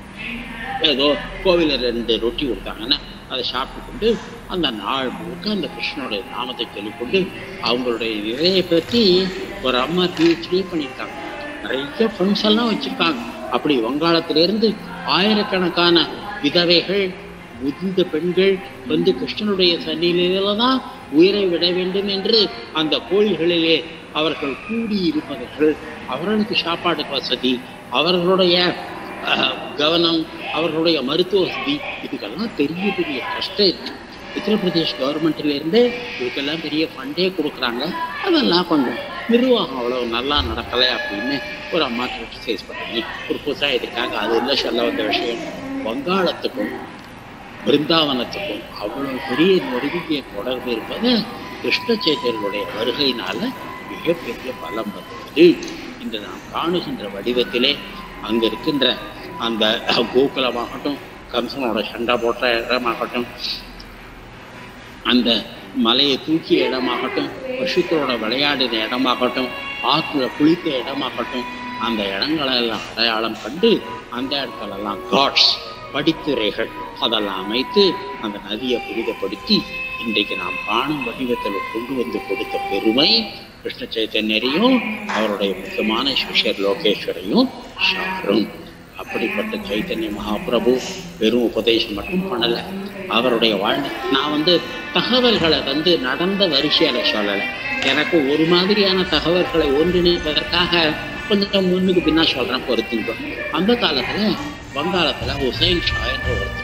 ஏதோ கோவிலில் ரெண்டு ரொட்டி கொடுத்தாங்கன்னா அதை சாப்பிட்டு கொண்டு அந்த நாள் முழுக்க அந்த கிருஷ்ணனுடைய நாமத்தை சொல்லிக்கொண்டு அவங்களுடைய நிறைய பற்றி ஒரு அம்மா பிஹெச்டி பண்ணியிருக்காங்க, நிறைய ஃப்ரெண்ட்ஸ் எல்லாம் வச்சிருக்காங்க. அப்படி வங்காளத்திலிருந்து ஆயிரக்கணக்கான விதவைகள், முதிர்ந்த பெண்கள் வந்து கிருஷ்ணனுடைய சந்நிதியில தான் உயிரை விட வேண்டும் என்று அந்த கோயில்களிலே அவர்கள் கூடி இருப்பவர்கள், அவர்களுக்கு சாப்பாடு வசதி, அவர்களுடைய கவனம், அவர்களுடைய மருத்துவ வசதி, இதுக்கெல்லாம் பெரிய பெரிய கஷ்டம் இருக்கு. உத்தரப்பிரதேஷ் கவர்மெண்ட்லேருந்தே இதுக்கெல்லாம் பெரிய ஃபண்டே கொடுக்குறாங்க. அதெல்லாம் கொஞ்சம் நிர்வாகம் அவ்வளோ நல்லா நடக்கலை அப்படின்னு ஒரு அம்மா கிரிட்டிசைஸ் பண்ணி ஒரு புதுசாக இருக்காங்க. அது இல்லை சொல்ல வந்த விஷயம். வங்காளத்துக்கும் பிருந்தாவனத்துக்கும் அவ்வளோ பெரிய நெருங்கிய தொடர்பு இருப்பது கிருஷ்ண சேத்தனுடைய வருகையினால மிகப்பெரிய பலம் வந்தது. இன்று நாம் காணுகின்ற வடிவத்திலே அங்கே இருக்கின்ற அந்த கோகுலமாகட்டும், கம்சனோட சண்டை போட்ட இடமாகட்டும், அந்த மலையை தூக்கிய இடமாகட்டும், பசுக்களோட விளையாடின இடமாகட்டும், ஆற்றுல குளித்த இடமாகட்டும், அந்த இடங்களெல்லாம் அடையாளம் கண்டு அந்த இடத்துலெல்லாம் காட்ஸ் படித்துறைகள் அதெல்லாம் அமைத்து அந்த நதியை புனிதப்படுத்தி இன்றைக்கு நாம் காணும் வடிவத்தில் கொண்டு வந்து கொடுத்த பெருமை கிருஷ்ண சைத்தன்யரையும் அவருடைய முக்கியமான சிஷ்யர் லோகேஸ்வரையும் சாரும். அப்படிப்பட்ட சைத்தன்ய மகாபிரபு வெறும் உபதேசம் மட்டும் பண்ணலை. அவருடைய வாழ்க்கை நான் வந்து தகவல்களை வந்து நடந்த வரிசையில் சொல்லலை. எனக்கு ஒரு மாதிரியான தகவல்களை ஒன்றிணைப்பதற்காக கொஞ்சம் முன்னுக்கு பின்னா சொல்கிறேன், பொறுத்துங்க. அந்த காலத்தில் வங்காளத்தில் ஹுசைன் ஷா என்ற ஒருத்தர்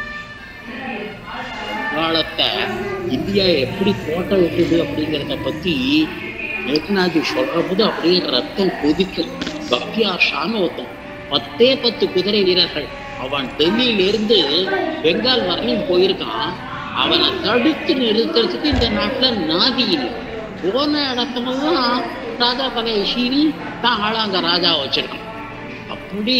வங்காளத்தை இந்தியா எப்படி போட்ட விட்டுது அப்படிங்கிறத பற்றி ஏக்நாத் சொல்கிற போது அப்படியே ரத்தம் கொதிக்கும். பக்தியார் ஷான்னு ஒருத்தன், பத்தே பத்து குதிரை வீரர்கள், அவன் டெல்லியிலிருந்து பெங்கால் வரையும் போயிருக்கான். அவனை தடுத்து நிறுத்துறதுக்கு இந்த நாட்டில் நாதி இல்லை. போன இடத்துலதான் ராஜா தலையை சீனி தான் ஆளாங்க ராஜா வச்சிருக்கான். அப்படி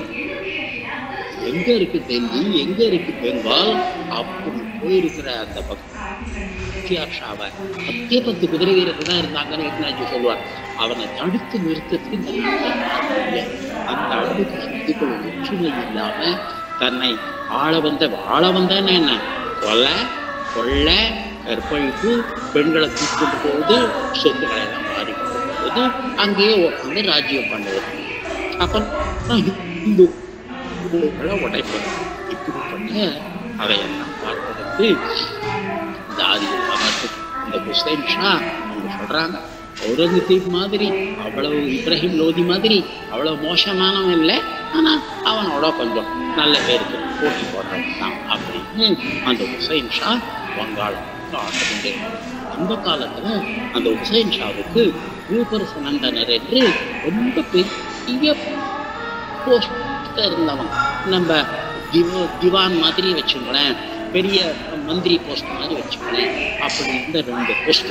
எங்க இருக்கு டெல்லி, எங்க இருக்கு பெங்கால், அப்படி போயிருக்கிற அந்த பக்தியார் ஷாவை பத்தே பத்து குதிரை வீரர்கள் தான் இருந்தாங்கன்னு ஏக்நாத் சொல்லுவார். அவனை தடுத்து நிறுத்தத்துக்கு இந்த நாட்டில் அந்த அளவுக்கு சித்திக்குள் ஒற்றுமை இல்லாம தன்னை ஆள வந்த ஆள வந்தான்னு என்ன கொல்ல கொள்ள கற்பழிப்பு, பெண்களை தூக்கிட்டு போவது, சொத்துக்களை எல்லாம் மாறி போது அங்கேயே உட்காந்து ராஜ்யம் பண்ணுவது. அப்புறம் இந்து உடைப்பது. இப்படிப்பட்ட அதையெல்லாம் பார்ப்பதற்கு ஜாதிகள் அமர்த்து இந்த ஹுசைன் ஷா அவங்க சொல்றாங்க, அவுரங்கசீப் மாதிரி அவ்வளவு இப்ராஹிம் லோதி மாதிரி அவ்வளவு மோசமானவன் இல்லை, ஆனால் அவனோட கொஞ்சம் நல்ல பேருக்கு போட்டி போடுறவன் தான் அப்படின்னு அந்த ஹுசைன் ஷா வங்காளம் ஆட்டமுண்டு. அந்த காலத்துல அந்த ஹுசைன் ஷாவுக்கு பூபரசநந்தனர் என்று ரொம்ப பெரிய போஸ்ட் இருந்தவன். நம்ம திவ திவான் மாதிரி வச்சுங்களேன், பெரிய மந்திரி போஸ்ட் மாதிரி வச்சுங்களேன். அப்படி இருந்த ரெண்டு போஸ்ட்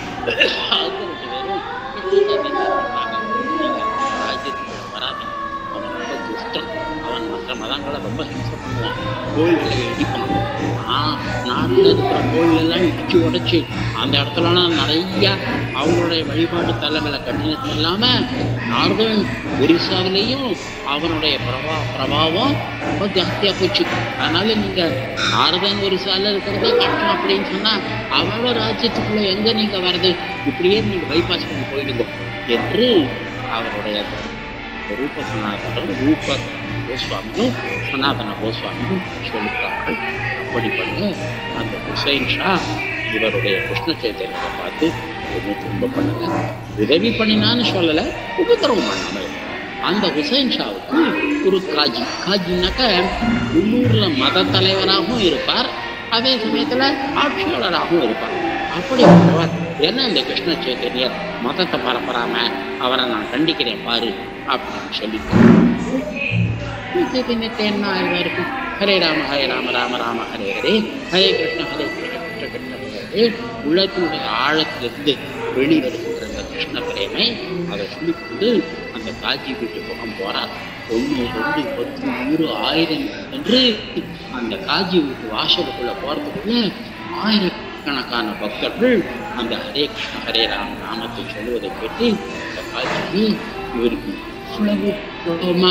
ராஜ்யத்துக்கு வராது. அவன் ரொம்ப துஷ்டன். அவன் மற்ற மதங்களை ரொம்ப ஹிம்சை பண்ணுவான், கோயில்களை இடிப்பான். ஆனால் நாட்டில் இருக்கிற கோயிலெல்லாம் இடிச்சு உடைச்சி அந்த இடத்துலலாம் நிறையா அவங்களுடைய வழிபாட்டு தலங்களை கட்டினது இல்லாமல் நார்தன் ஒரிசாவிலேயும் அவனுடைய பிரபா பிரபாவம் ரொம்ப ஜாஸ்தியாக போச்சு. அதனால நீங்கள் நார்தன் ஒரிசாவில் இருக்கிறதே கஷ்டம் அப்படின்னு சொன்னால் அவனோட ராஜ்யத்துக்குள்ளே எங்கே நீங்கள் வர்றது, இப்படியே நீங்கள் பைபாஸ் பண்ணி போயிடுங்க என்று அவருடைய ரூப சனாதனர் ரூப கோஸ்வாமியும் சனாதன கோஸ்வாமியும் சொல்லிட்டார்கள். அப்படிப்பட்ட அந்த ஹுசைன் ஷா இவருடைய கிருஷ்ண சைத்தன்யத்தை பார்த்து ஒன்றும் துன்ப பண்ணலை, உதவி பண்ணினான்னு சொல்லலை, உபத்திரவம் பண்ணாமல். அந்த ஹுசைன் ஷாவுக்கு ஒரு காஜி, காஜினாக்க உள்ளூரில் மத தலைவராகவும் இருப்பார், அதே சமயத்தில் ஆட்சியாளராகவும் இருப்பார். அப்படிப்பட்டவர் என்ன இந்த கிருஷ்ண சைத்தன்யர் மதத்தை பரப்புறாம அவரை நான் கண்டிக்கிறேன் பாரு அப்படின்னு சொல்லிட்டு சைத்தன்யத்தை என்ன ஆயிரம் இருக்கும். ஹரே ராம ஹரே ராம ராம ராம ஹரே ஹரே ஹரே கிருஷ்ண ஹரே கிருஷ்ண கிருஷ்ண கிருஷ்ண ஹரே. உள்ளத்தினுடைய ஆழத்திலிருந்து வெளிவருகின்ற அந்த கிருஷ்ண பிரேமை அதை சொல்லிக்கொண்டு அந்த காஜி வீட்டு பக்கம் போறார். ஒன்று ரெண்டு பத்து நூறு ஆயிரம் என்று அந்த காஜி வீட்டு வாசலுக்குள்ள போறதுக்குள்ள ஆயிரக்கணக்கான பக்தர்கள் அந்த ஹரே கிருஷ்ண ஹரே ராம நாமத்தை சொல்லுவதை கேட்டு அந்த காஜி இவருக்கு இவ்வளவு கோபமா.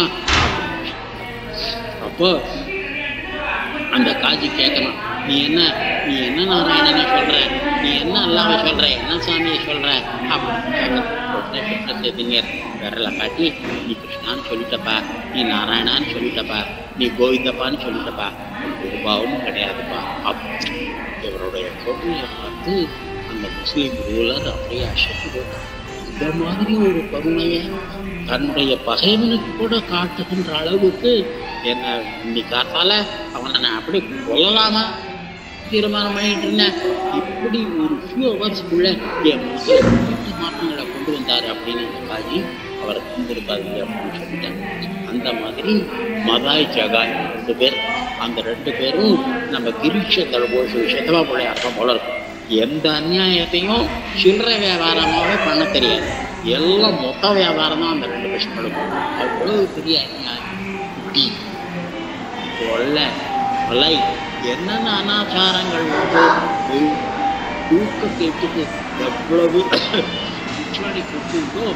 அப்போ அந்த காஜி கேட்கலாம், நீ என்ன நீ என்ன நாராயணனை சொல்ற, நீ என்ன அல்லாவை சொல்ற, என்ன சாமியை சொல்ற அப்படின்னு கேட்கலாம். கிருஷ்ண சைத்தன்யர் விரலை காட்டி, நீ கிருஷ்ணான்னு சொல்லிட்டப்பா, நீ நாராயணான்னு சொல்லிட்டப்பா, நீ கோவிந்தப்பான்னு சொல்லிட்டப்பா, ஒரு பாவமும் கிடையாதுப்பா. அப் இவருடைய கொள்கையை பார்த்து அந்த முஸ்லீம் ரூலர் அப்படியே அசைத்து போட்டார். இந்த மாதிரி ஒரு கருணையை தன்னுடைய பகைவனுக்கு கூட காட்டுகின்ற அளவுக்கு என்ன இன்னைக்காத்தால அவனை நான் அப்படி கொல்லலாமா தீர்மானம் பண்ணிட்டு இருந்தேன். இப்படி ஒரு ஃபியூ ஹவர்ஸ்க்குள்ள என் மாற்றங்களை கொண்டு வந்தாரு அப்படின்னு காஜி அவரை தந்திருக்காரு அப்படின்னு சொல்லிட்டாங்க. அந்த மாதிரி மதாய் ஜகாய் ரெண்டு பேர், அந்த ரெண்டு பேரும் நம்ம கிரீஷ தலபோஷ விஷயத்தவா பிள்ளையாட்டம் போல இருக்கும். எந்த அநியாயத்தையும் சில்லறை வியாபாரமாகவே பண்ண தெரியாது, எல்லாம் மொத்த வியாபாரம் தான் அந்த ரெண்டு விஷயங்களுக்கும். அவ்வளவு பெரிய அநியாயம், குடி, கொள்ளை, கொலை, என்னென்ன அனாச்சாரங்கள் வந்து தூக்கத்தை எடுத்துட்டு எவ்வளவு உச்சாடி கொடுத்தோ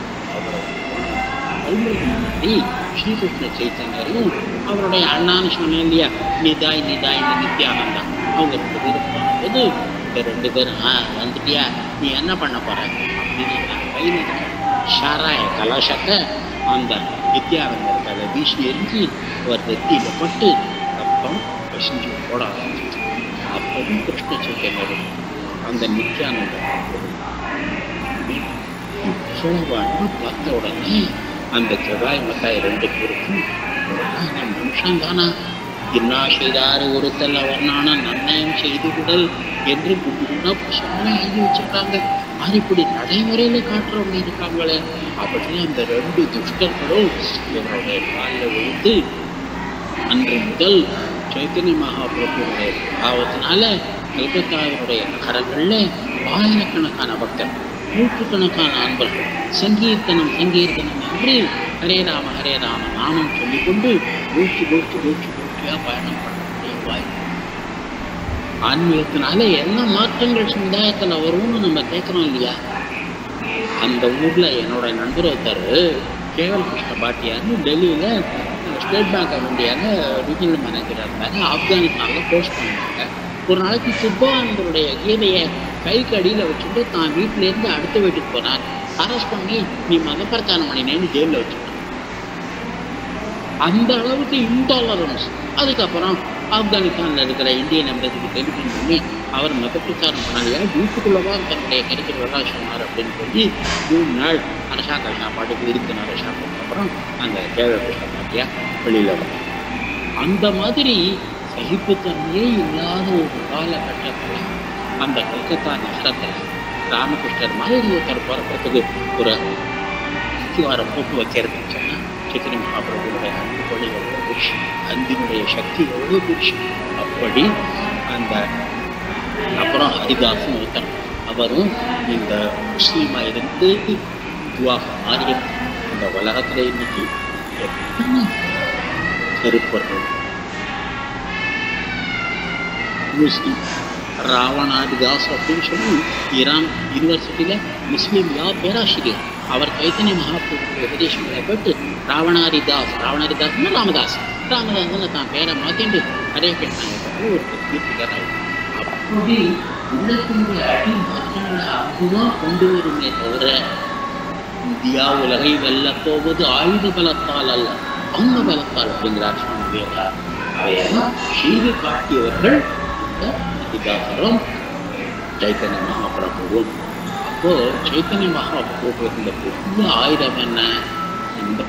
அவ்வளவு ஸ்ரீகிருஷ்ண சைத்தன்யரும் அவருடைய அண்ணான்னு சொன்னேன் இல்லையா, நிதாய் நிதாய் நித்யானந்தா, அவங்க ரெண்டு பேரும் போது இந்த ரெண்டு பேரும் ஆ வந்துட்டியா நீ என்ன பண்ண போற அப்படின்னு கையில் ஷாராய கலாசத்தை அந்த நித்யானந்தருக்கு அதை வீசி எரிஞ்சு ஒரு நெத்தியில பட்டு ரத்தம் பசிஞ்சு போட ஆரம்பிச்சு. அப்பவும் கிருஷ்ண சைத்தன்யரும் அந்த நித்யானந்தர் பார்த்த உடனே அந்த ஜகாய் மத்தாய் ரெண்டு பேருக்கும் மனுஷன் தானா, இன்னா செய்தாரு ஒருத்தல் அவர்னான நன்னயம் செய்து விடல் என்று சொன்னா எழுதி வச்சிருக்காங்க. அது இப்படி நடைமுறையில காட்டுறவங்க இருக்காங்களே அப்படின்னு அந்த ரெண்டு துஷ்டர்களும் இவருடைய காலில் விழுந்து அன்று முதல் சைத்தன்ய மகாபிரபுடைய பாவத்தினால கல்கத்தாவினுடைய நகரங்கள்ல ஆயிரக்கணக்கான பக்தர், நூற்றுக்கணக்கான அன்பர்கள் சங்கீர்த்தனம் சங்கீர்த்தனம் என்று ஹரே ராம ஹரே ராம நாமம் சொல்லிக்கொண்டு மூச்சு மூச்சு மூச்சு மூச்சியா பயணம் பண்ணக்கூடிய வாய்ப்பு. ஆன்மீகத்தினால என்ன மாற்றங்கள் சமுதாயத்தில் வரும்னு நம்ம கேட்குறோம் இல்லையா. அந்த ஊர்ல என்னோட நண்பர் ஒருத்தர் கேவல் கிருஷ்ண பாட்டியார்னு டெல்லியில ஸ்டேட் பேங்க் ஆஃப் இந்தியாவில் ரீஜனல் மேனேஜராக இருந்தாங்க. ஆப்கானிஸ்தானில் போஸ்ட் பண்ணிட்டாங்க. ஒரு நாளைக்கு சுப்பானந்தருடைய கீதையை கைக்கு அடியில் வச்சுட்டு தான் வீட்டிலேருந்து அடுத்த வீட்டுக்கு போனார். அரெஸ்ட் பண்ணி நீ மத பிரச்சாரம் பண்ணினேன்னு ஜெயிலில் வச்சுட்டான். அந்த அளவுக்கு இன்டாலரன்ஸ். அதுக்கப்புறம் ஆப்கானிஸ்தானில் இருக்கிற இந்தியன் எம்பசிக்கு டெலிஃபோன் பண்ணி அவர் மத பிரச்சாரம் பண்ணலையா, வீட்டுக்குள்ளதான் தன்னுடைய கருத்துக்களெல்லாம் சொன்னார் அப்படின்னு சொல்லி மூணு நாள் அரசாங்க சாப்பாட்டுக்கு இருக்கிற சாப்பிட்டதுக்கு அப்புறம் அந்த கேவல கிருஷ்ண பாட்டியா வெளியில் வரும். அந்த மாதிரி சகிப்புத்தன்மையே இல்லாத ஒரு காலகட்டத்தில் அந்த கல்கத்தா நகரத்தில் ராமகிருஷ்ணர் மாதிரி ஒருத்தர் பிறக்கிறதுக்கு ஒரு அஸ்திவாரம் போட்டு வைக்கிறதுன்னு சொன்னால் சைத்தன்ய மகாபிரபுடைய அன்பு கொலை எவ்வளோ பெருசு, அன்பினுடைய சக்தி எவ்வளோ பெருசு. அப்படி அந்த அப்புறம் ஹரிதாசன் ஒருத்தர், அவரும் இந்த முஸ்லீமாக இருந்து துவாக மாறிய இந்த உலகத்தில் இன்னைக்கு எத்தனை கருப்பர்கள் முஸ்லீம் ராவணாதிதாஸ் அப்படின்னு சொல்லி ஈரான் யூனிவர்சிட்டியில் முஸ்லீம் யா பேராசிரியர், அவர் சைத்தன்ய மகாபிரபு உபதேசங்களை போட்டு ராவணாதிதாஸ் ராவணாதிதாஸ்னா ராமதாஸ் ராமதாஸ்ன்னு தான் பேரை மாற்றிட்டு ஹரே கிருஷ்ணாங்க ஒரு கீர்த்திகராக. அப்படி உள்ளத்தினுடைய அடி மாற்றங்களை அதுதான் கொண்டு வருமே தவிர இந்தியா உலகை வெல்ல போவது ஆயுத பலத்தால் அல்ல, அவங்க பலத்தால் அப்படிங்கிறார் சுவாமி விவேகானந்தர். அதையெல்லாம் செய்து காட்டியவர்கள் அதிகாரம் சைத்தன்ய மகாபிரபுவும். அப்போ சைத்தன்ய மகாபிரபு இந்த பெரிய ஆயுதம் என்ன, இந்த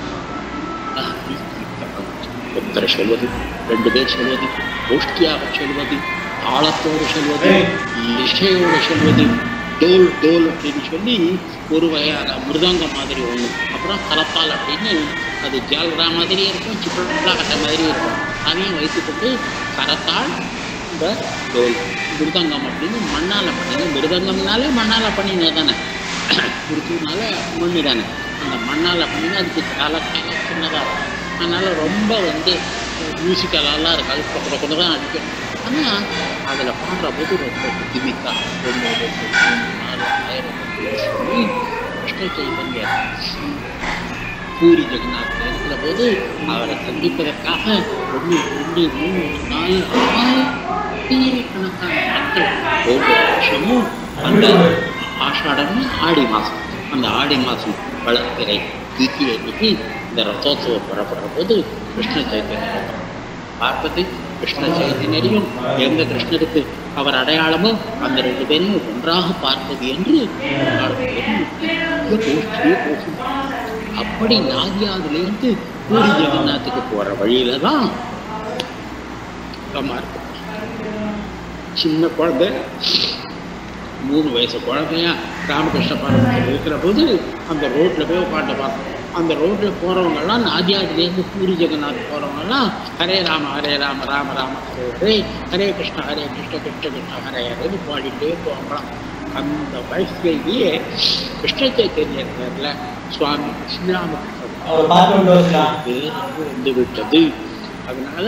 ஒருத்தரை சொல்வது, ரெண்டு பேர் சொல்வது, கோஷ்டியாக சொல்வது, தாளத்தோடு சொல்வது, இசையோடு சொல்வது, டோல் டோல் அப்படின்னு சொல்லி ஒரு வகையான மிருதங்கம் மாதிரி ஒன்று, அப்புறம் கலப்பால் அப்படின்னு அது ஜால்ரா மாதிரி இருக்கும், சிப்பலா கட்ட மாதிரி இருக்கும். அதையும் வைத்துக்கொண்டு கரத்தால் இந்த டோல் மிருதங்கம் அப்படின்னு மண்ணால் பண்ணிங்க. மிருதங்கம்னாலே மண்ணால் பண்ணினே தானே, மிருதுனால மண்ணு தானே. அந்த மண்ணால் பண்ணினா அதுக்கு கால சின்னதாக இருக்கும். அதனால் ரொம்ப வந்து மியூசிக்கலாலாம் இருக்காது, கொண்டு கொண்டு தான் அடிக்கும். ஆனால் அதில் பாடுற போது ரொம்ப புத்திமிக்கா ரொம்ப நாலு ஆயிரம் கிருஷ்ண சைத்தன்ய பூரி ஜெகநாத் இருக்கிற போது அவரை சந்திப்பதற்காக ஒன்று ரெண்டு மூணு நாலு ஆயிரக்கணக்கான மக்கள் ஒவ்வொரு வருஷமும் அந்த ஆஷாடம்னு ஆடி மாதம், அந்த ஆடி மாதம் வளர்க்கிறை தீக்கி அன்னைக்கு இந்த ரத்தோத்சவம் புறப்படுற போது கிருஷ்ண சைத்தன்ய பார்ப்பது கிருஷ்ண சைதன்யரையும் எந்த கிருஷ்ணருக்கு அவர் அடையாளமோ அந்த ரெண்டு பேரையும் ஒன்றாக பார்ப்பது என்று அப்படி நாதியாவிலிருந்து பூரி ஜெகநாத்துக்கு போற வழியில தான் சின்ன குழந்தை மூணு வயசு குழந்தையா ராமகிருஷ்ண பரமஹம்சர் இருக்கிற போது அந்த ரோட்ல போய் உட்காந்து பார்த்தோம். அந்த ரோட்ல போறவங்கெல்லாம் நாதியாதிலேருந்து பூரி ஜெகநாத் போறவங்கெல்லாம் ஹரே ராம ஹரே ராம ராம ராம ஹரே ஹரே ஹரே கிருஷ்ண ஹரே கிருஷ்ண கிருஷ்ண கிருஷ்ண ஹரே ஹரேன்னு பாடிட்டே போகலாம். அந்த வயசுலேயே கிருஷ்ண சைத்தன்யர் பேர்ல சுவாமி ஸ்ரீராமகிருஷ்ணன் வந்து விட்டது. அதனால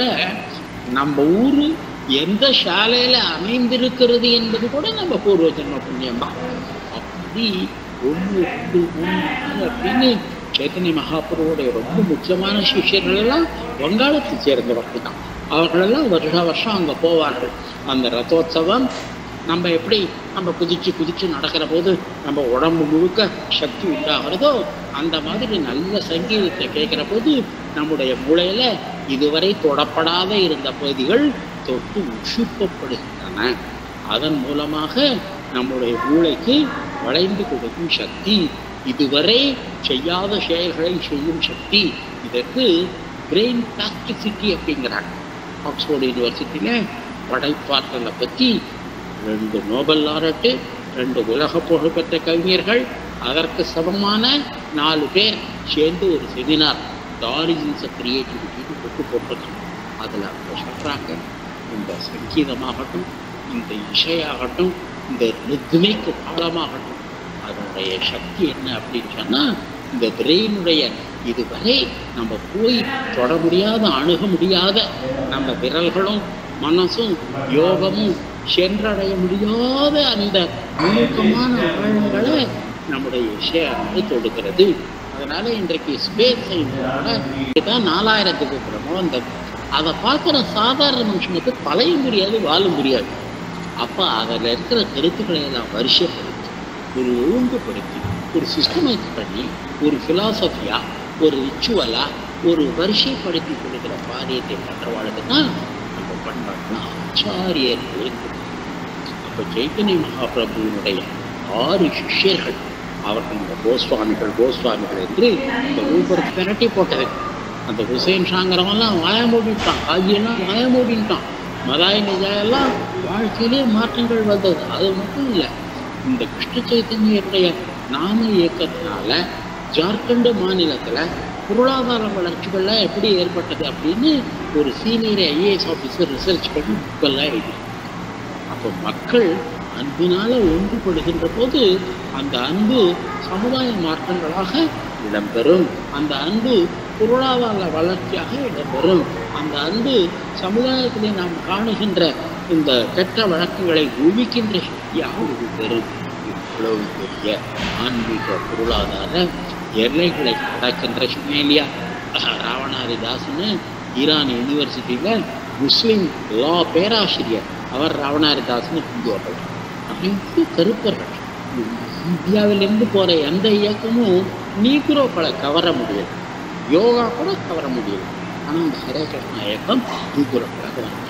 நம்ம ஊரு எந்த சாலையில அமைந்திருக்கிறது என்பது கூட நம்ம பூர்வ ஜென்ம புண்ணியம் தான். அப்படி ஒன்று ரெண்டு மூணு நாலு அப்படின்னு சைத்தன்ய மகாபுருவோடைய ரொம்ப முக்கியமான சிஷ்யர்கள் எல்லாம் வங்காளத்தை சேர்ந்தவர்கள் தான். அவர்களெல்லாம் வருஷ வருஷம் அங்கே போவார்கள். அந்த ரதோத்சவம் நம்ம எப்படி நம்ம குதிச்சு குதிச்சு நடக்கிற போது நம்ம உடம்பு முழுக்க சக்தி உண்டாகிறதோ அந்த மாதிரி நல்ல சங்கீதத்தை கேட்கிற போது நம்முடைய மூளையில இதுவரை தொடப்படாத இருந்த பகுதிகள் தொட்டு உஷிப்பப்படுகின்றன. அதன் மூலமாக நம்முடைய மூளைக்கு வளைந்து கொடுக்கும் சக்தி, இதுவரை செய்யாத செயல்களை செய்யும் சக்தி, இதற்கு பிரெயின் பிளாஸ்டிசிட்டி அப்படிங்கிறாங்க. ஆக்ஸ்போர்ட் யூனிவர்சிட்டியில படைப்பாற்றலை பற்றி ரெண்டு நோபல் லாரட்டு, ரெண்டு உலக புகழ்பெற்ற கவிஞர்கள், அதற்கு சமமான நாலு பேர் சேர்ந்து ஒரு செமினார் த ஆரிஜின்ஸ் ஆஃப் கிரியேட்டிவிட்டின்னு கொண்டு போட்டிருக்காங்க. அதில் அவங்க சொல்கிறாங்க, இந்த சங்கீதமாகட்டும், இந்த இசையாகட்டும், இந்த ரித்மிக் தாளமாகட்டும், அதனுடைய சக்தி என்ன அப்படின்னு சொன்னால் இந்த பிரெயினுடைய இதுவரை நம்ம போய் தொட முடியாத அணுக முடியாத நம்ம விரல்களும் மனசும் யோகமும் சென்றடைய முடியாத அந்த நுணுக்கமான ஆழங்களை நம்முடைய இசையானது தொடுக்கிறது. அதனால இன்றைக்கு ஸ்பேஸ் சயின்ஸோட தான் நாலாயிரத்துக்கு அப்புறமோ அந்த அதை பார்க்குற சாதாரண மனுஷனுக்கு தலைய முடியாது, வாழ முடியாது. அப்போ அதில் இருக்கிற கருத்துக்களை எல்லாம் வரிசைப்படுத்தி ஒரு ஒழுங்குபடுத்தி ஒரு சிஸ்டமைஸ் பண்ணி ஒரு ஃபிலாசபியா ஒரு ரிச்சுவலா ஒரு வரிசைப்படுத்தி கொடுக்குற காரியத்தை பண்ணுறவாளுக்கு தான் நம்ம பண்பாட்டுனா ஆச்சாரியர் இருக்கு. அப்போ சைத்தன்ய மகாபிரபுவினுடைய ஆறு சிஷ்யர்கள் அவர்கள் இந்த கோஸ்வாமிகள் கோஸ்வாமிகள் என்று இந்த ஊபர் திரட்டி போட்டது. அந்த ஹுசைன் ஷாங்கிறவெல்லாம் வாய மூடிட்டான், காஜியெல்லாம் வாய மூடிட்டான், மதாய் நிஜாயெல்லாம் வாழ்க்கையிலே மாற்றங்கள் வந்தது. அது மட்டும் இல்லை, இந்த கிருஷ்ண சைத்தன்யருடைய நாம இயக்கத்தினால ஜார்க்கண்ட் மாநிலத்தில் பொருளாதார வளர்ச்சிகள்லாம் எப்படி ஏற்பட்டது அப்படின்னு ஒரு சீனியர் ஐஏஎஸ் ஆஃபீஸர் ரிசர்ச் பண்ணி புக்கெல்லாம் எழுதி. அப்போ மக்கள் அன்பினால ஒன்றுபடுகின்ற போது அந்த அன்பு சமுதாய மாற்றங்களாக இடம்பெறும். அந்த அன்பு பொருளாதார வளர்ச்சியாக இடம்பெறும். அந்த அன்பு சமுதாயத்திலே நாம் காணுகின்ற இந்த கெட்ட வழக்குகளை ஒழிக்கின்ற சக்தியாக இடம்பெறும். இவ்வளவு பெரிய ஆன்மீக பொருளாதார எல்லைகளை கடக்கின்ற இல்லையா? ராவணாரிதாஸ்னு ஈரான் யூனிவர்சிட்டியில் முஸ்லீம் லா பேராசிரியர், அவர் ராவணாரிதாஸ்னு ஹிந்துவர்கள், அனைத்து கருப்பர்கள். இந்தியாவிலிருந்து போகிற எந்த இயக்கமும் நீக்ரோக்களை கவர முடியாது, யோகா கூட கவர முடியாது. ஆனால் இந்த ஹரே கிருஷ்ணா இயக்கம் நீக்ரோக்களை கவர.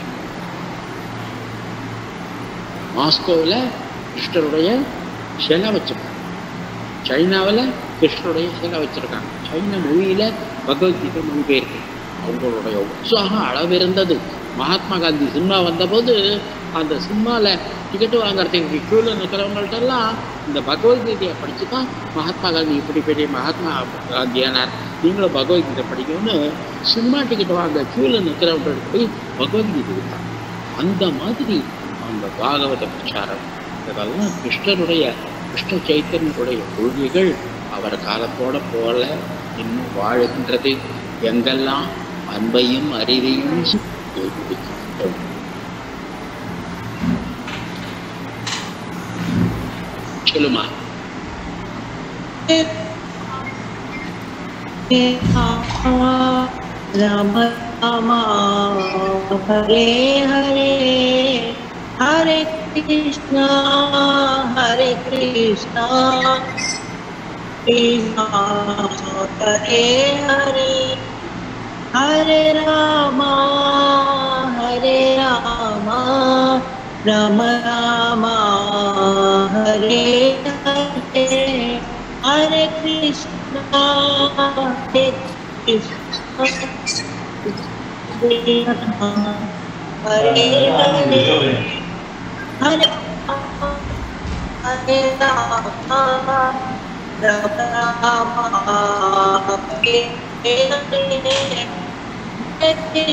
மாஸ்கோவில் கிருஷ்ணருடைய சிலை வச்சிருக்காங்க, சைனாவில் கிருஷ்ணருடைய சிலை வச்சிருக்காங்க, சைனா மொழியில் பகவத்கீதை மொழிபெயர்க்கு. அவங்களுடைய உற்சாகம் அளவிருந்தது. மகாத்மா காந்தி சினிமா வந்தபோது அந்த சினிமாவில் டிக்கெட்டு வாங்குறதுக்கு க்யூவில் நிற்கிறவங்கள்ட்டெல்லாம் இந்த பகவத்கீதையை படித்து தான் மகாத்மா காந்தி இப்படி பெரிய மகாத்மா காந்தியானார், நீங்களும் பகவத்கீதை படிக்கணும்னு சினிமா டிக்கெட் வாங்க க்யூவில் நிற்கிறவங்களுக்கு போய் பகவத்கீதை கொடுத்தாங்க. அந்த மாதிரி அந்த பாகவத பிரச்சாரம் இதெல்லாம் கிருஷ்ணனுடைய கிருஷ்ண சைத்தன்யனுடைய கொள்கைகள் அவர் காலத்தோட போல இன்னும் வாழுகின்றது. எங்கெல்லாம் அன்பையும் அறிவையும் சொல்லுமா? ராம ராமா ஹரே ஹரே ஹரே கிருஷ்ணா ஹரே கிருஷ்ணா கிருஷ்ணா ஹரே ஹரே ஹரே ராமா राम राम हरे हरे हरे कृष्णा हरे कृष्णा हरे हरे हरे हरे राम राम राम हरे हरे हरे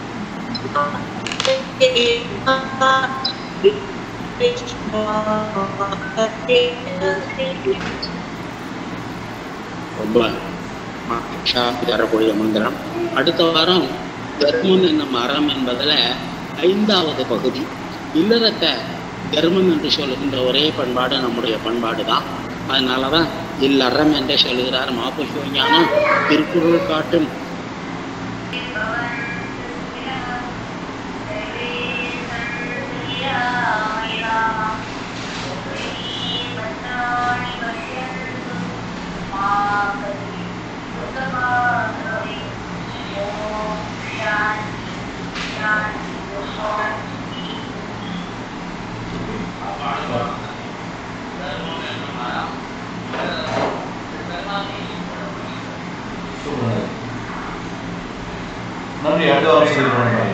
ரொம்ப மகிழ்ச்சியாக தரக்கூடிய மந்திரம். அடுத்த வாரம் தர்மம் என்னும் அறம் என்பதில் ஐந்தாவது பகுதி. இல்லறத்தை தர்மம் என்று சொல்லுகின்ற ஒரே பண்பாடு நம்முடைய பண்பாடு தான். அதனால தான் இல்லறம் என்றே சொல்லுகிறார் மாபுஷ்வஞானம் திருக்குறள் காட்டும். நன்றி. அடுத்த வாரம்